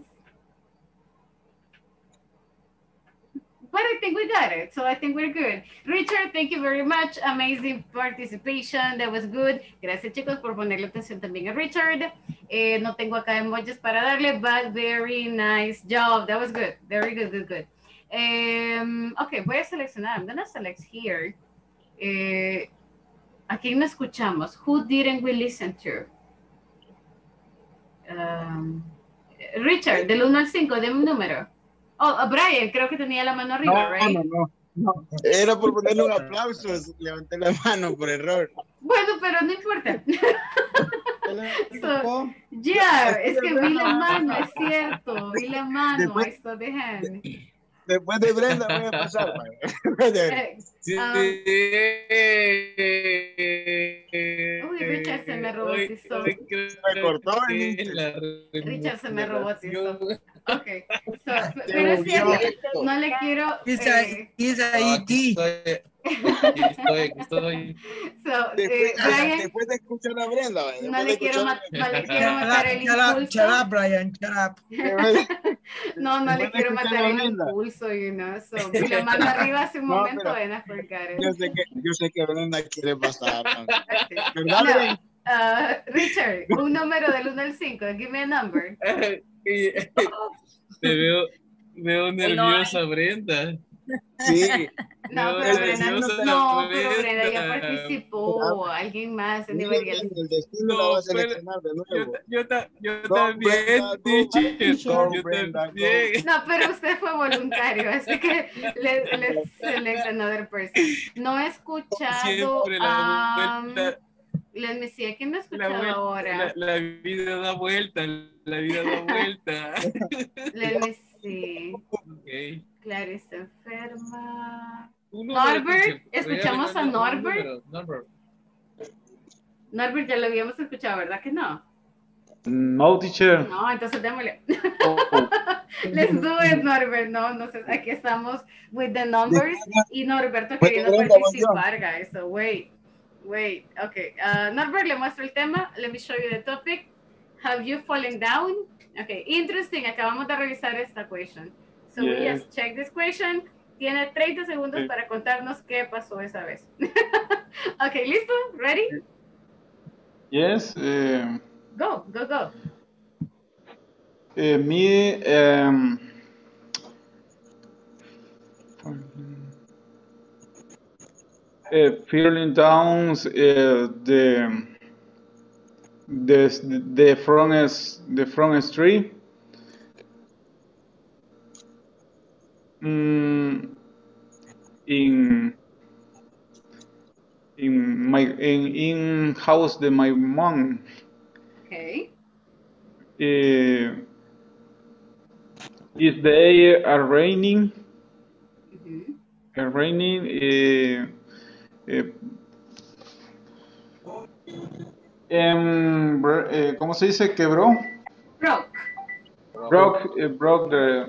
But I think we got it, so I think we're good. Richard, thank you very much. Amazing participation. That was good. Gracias, chicos, por ponerle atención también a Richard. Eh, no tengo acá emojis para darle, but very nice job. That was good. Very good, good, good. Um, ok, voy a seleccionar. I'm gonna select here. Eh, ¿A quién no escuchamos? Who didn't we listen to? Um, Richard, del uno al cinco, deme un número. Oh, uh, Brian, creo que tenía la mano arriba, no, right? no, no, no. Era por ponerle un aplauso. Levanté la mano por error. Bueno, pero no importa. So, yeah, es que vi la mano, es cierto, vi la mano, Después- I saw the hand. Después de Brenda voy a pasar. Eh, Sí. um, uy, Richard se me robotizó. Se cortó el internet. Richard se me robotizó. Ok, so, Te pero es cierto, movió. no le quiero... It's a, eh, it's a E T. Estoy, aquí estoy. so, eh, Después, Brian, después de escuchar a Brenda, no después de le quiero, escuchar ma- no le quiero matar el Shut up, impulso. shut up, Brian, shut up. No, no le después de quiero escuchar matar a el Brenda. impulso, you know. So, vi la mano arriba hace un No, momento, pero- ven a forcar it. Yo sé que, yo sé que Brenda quiere pasar. ¿Verdad, No, Brenda? uh, Richard, un número del uno al cinco, give me a number. Te veo, veo nerviosa, Brenda. Sí. No, Veo pero Brenda, nerviosa, no, pero Brenda ya Brenda. participó, alguien más, anybody else. El destino la va a seleccionar de nuevo. Yo, ta- yo Go, también, Brenda, go, teacher. go, Yo Brenda, go. también. No, pero usted fue voluntario, así que le, le select another person. No he escuchado Siempre la um, vuelta. let me see, ¿a quién no he La, escuchado vuelta, ahora? la, la vida da vuelta, la vida da vuelta. Let me see. Okay. Clarice enferma. Un número, Norbert, teacher. escuchamos Voy a un Norbert. número, Norbert. Norbert ya lo habíamos escuchado, ¿verdad que no? No, teacher. No, entonces démosle. Oh, Let's do it, Norbert. No, no sé, aquí estamos with the numbers y Norberto Después de queriendo Brenda, voy yo. participar, guys. So wait, wait. Okay, uh, Norbert, le muestro el tema. Let me show you the topic. Have you fallen down? Okay, interesting. Acabamos de revisar esta question. So we Yes. just check this question. Tiene treinta segundos Sí. para contarnos qué pasó esa vez. Okay, ¿listo? ¿Ready? yes. eh, Go, go, go. eh, me, um, uh, feeling down uh, the the the front is the front street. Mm, in in my in in house de my mom. Okay. Uh, is the air are raining? Mhm. Uh, raining. Uh, uh, em, br- eh, ¿cómo se dice? Quebró. Broke. Broke, eh, broke the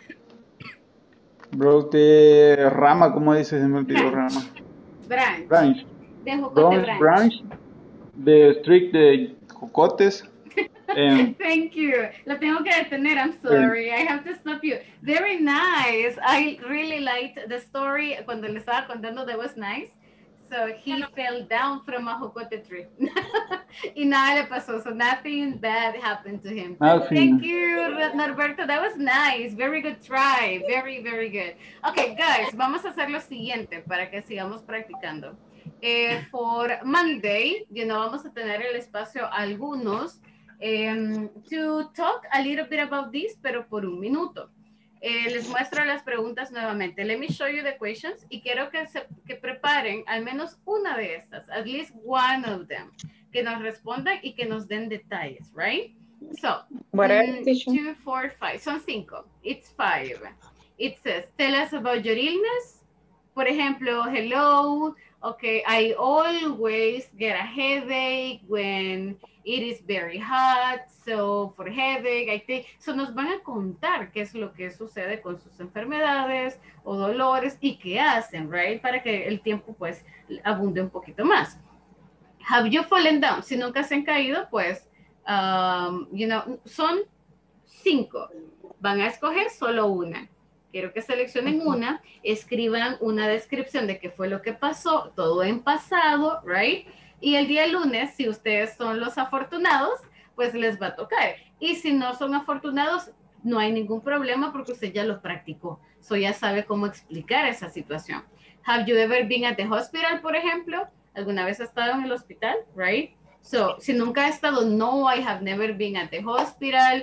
broke the rama. ¿Cómo dice? Se me olvidó rama. Branch. Branch. De jocote Branch. branch. Branch. The street de cocotes. Em, Thank you. La tengo que detener. I'm sorry. I have to stop you. Very nice. I really liked the story. Cuando le estaba contando, that was nice. So he fell down from a jocote tree. Y nada le pasó. So nothing bad happened to him. Nothing. Thank you, Norberto. That was nice. Very good try. Very, very good. Okay, guys, vamos a hacer lo siguiente para que sigamos practicando. Eh, for Monday, you know, vamos a tener el espacio algunos um, to talk a little bit about this, pero por un minuto. Eh, les muestro las preguntas nuevamente. Let me show you the questions y quiero que, se, que preparen al menos una de estas, at least one of them, que nos respondan y que nos den detalles, right? So, What are mm, the teacher? two, four, five. Son cinco. It's five. It says, tell us about your illness. Por ejemplo, hello. Okay, I always get a headache when it is very hot. So, for headache, I take... So, nos van a contar qué es lo que sucede con sus enfermedades o dolores y qué hacen, right? Para que el tiempo, pues, abunde un poquito más. Have you fallen down? Si nunca se han caído, pues, um, you know, son cinco. Van a escoger solo una. Quiero que seleccionen una, escriban una descripción de qué fue lo que pasó, todo en pasado, right? Y el día lunes, si ustedes son los afortunados, pues les va a tocar. Y si no son afortunados, no hay ningún problema porque usted ya lo practicó. So ya sabe cómo explicar esa situación. Have you ever been at the hospital, por ejemplo? ¿Alguna vez ha estado en el hospital, right? So, si nunca ha estado, no, I have never been at the hospital.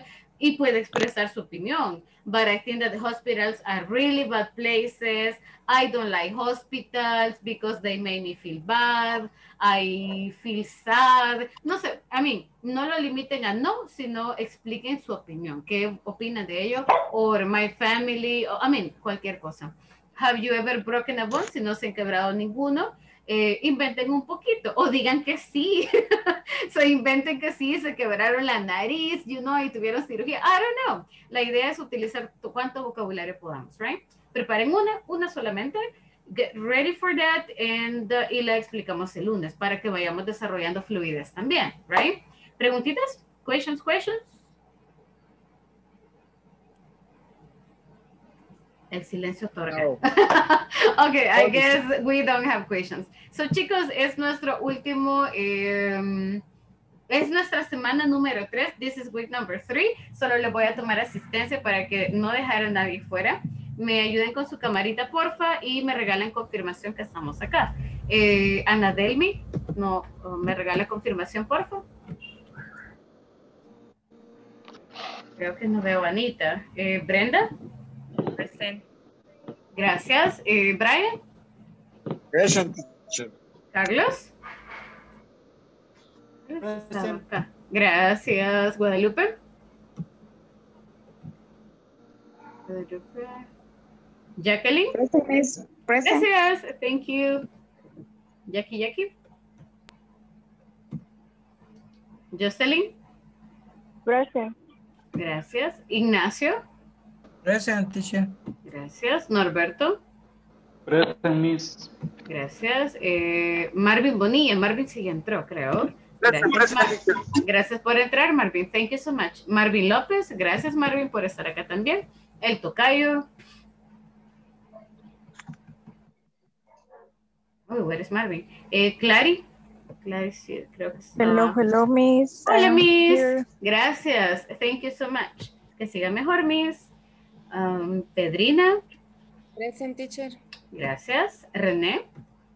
y puede expresar su opinión. But I think that the hospitals are really bad places. I don't like hospitals because they make me feel bad. I feel sad. No sé, I mean, no lo limiten a no, sino expliquen su opinión. ¿Qué opinan de ello? Or my family, or, I mean, cualquier cosa. Have you ever broken a bone? Si no se han quebrado ninguno, eh, inventen un poquito o digan que sí. So, inventen que sí, se quebraron la nariz, you know, y tuvieron cirugía. I don't know. La idea es utilizar cuánto vocabulario podamos, right? Preparen una, una solamente. Get ready for that and, uh, y la explicamos el lunes para que vayamos desarrollando fluidez también, right? ¿Preguntitas? Questions, questions? El silencio otorga. No. Okay, I guess we don't have questions. So, chicos, es nuestro último, eh, es nuestra semana número tres. This is week number three. Solo le voy a tomar asistencia para que no dejar a nadie fuera. Me ayuden con su camarita, porfa, y me regalen confirmación que estamos acá. Eh, Ana Delmi, no, me regala confirmación, porfa. Creo que no veo a Anita. Eh, Brenda. Presente. Gracias. Eh, Brian. Present. Carlos. Present. Gracias. Guadalupe. Guadalupe. Jacqueline. Present. Present. Gracias. Thank you. Jackie, Jackie. Jocelyn. Present. Gracias. Ignacio. Present, teacher. Gracias. Norberto. Present, Miss. Gracias. Eh, Marvin Bonilla. Marvin sí entró, creo. Gracias, Mar gracias por entrar, Marvin. Thank you so much. Marvin López. Gracias, Marvin, por estar acá también. El tocayo. Oh, where is Marvin? Eh, Clary. Clary, sí, creo que sí. Hello, hello, Miss. Hola, I'm Miss. here. Gracias. Thank you so much. Que siga mejor, Miss. Um, Pedrina. Present, teacher. Gracias. René.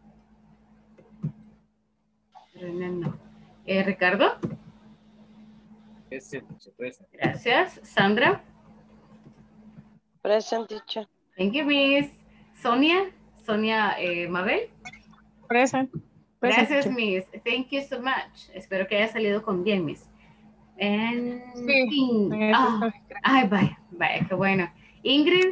René no. Eh, Ricardo. Present, present. Gracias. Sandra. Present, teacher. Thank you, Miss. Sonia. Sonia eh, Mabel. Present. Present, Gracias, teacher. Miss. Thank you so much. Espero que haya salido con bien, Miss. And Sí. ah, ay, vaya, vaya, qué bueno. Ingrid.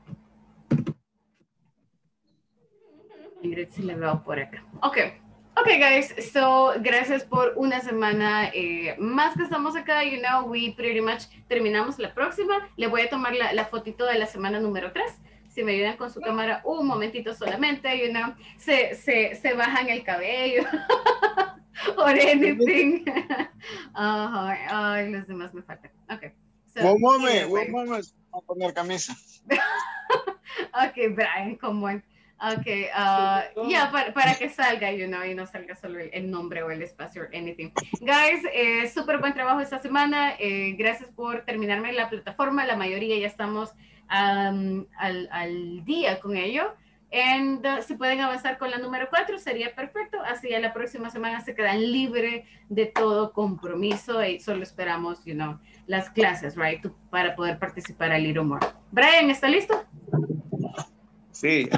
Ingrid se le veo por acá. Ok. Ok, guys. So, gracias por una semana eh, más que estamos acá. You know, we pretty much terminamos la próxima. Le voy a tomar la, la fotito de la semana número tres. Si me ayudan con su cámara un momentito solamente, you know, se, se, se bajan el cabello. Or anything. uh, ay, los demás me faltan. Ok. So, One moment, anyway. one moment. Vamos a poner camisa. Ok, Brian, como en- Ok, uh, ya, para, para que salga, you know, y no salga solo el, el nombre o el espacio or anything. Guys, eh, súper buen trabajo esta semana. Eh, gracias por terminarme la plataforma. La mayoría ya estamos um, al, al día con ello. And uh, si pueden avanzar con la número cuatro, sería perfecto. Así ya la próxima semana se quedan libres de todo compromiso y solo esperamos, you know, las clases, right, to, para poder participar a little more. Brian, ¿está listo? Sí.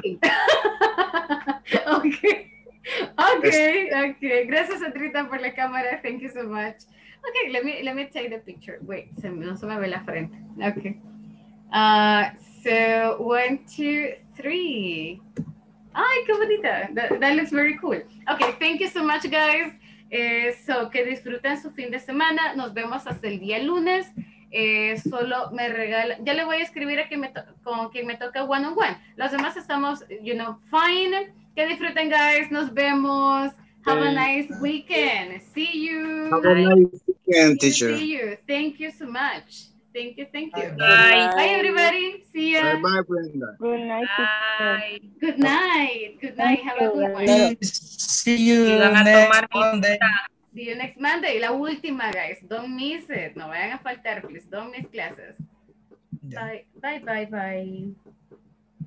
Okay. Okay, okay. Gracias, Atrita, por la cámara. Thank you so much. Okay, let me let me take the picture. Wait, se me, no se me ve la frente. Okay. Uh, so one, two, three. Ay, qué bonita. That, that looks very cool. Okay, thank you so much, guys. Eh, so que disfruten su fin de semana. Nos vemos hasta el día lunes. Eh, solo me regala, ya le voy a escribir a quien me to con quien me toca one on one. Los demás estamos, you know, fine. Que disfruten, guys. Nos vemos. Have a nice weekend. See you. Have a nice weekend, teacher. See you. Thank you so much. Thank you. Thank you. Bye. Bye, everybody. See ya. Bye, bye, Brenda. Good night, teacher. Good night. Good night. Have a good one. See you Y van a next tomar Monday. See you next Monday. La última, guys. Don't miss it. No vayan a faltar, please. Don't miss classes. Bye. Bye, bye, bye.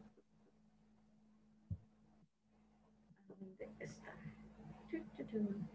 ¿Dónde está? Tu, tu, tu.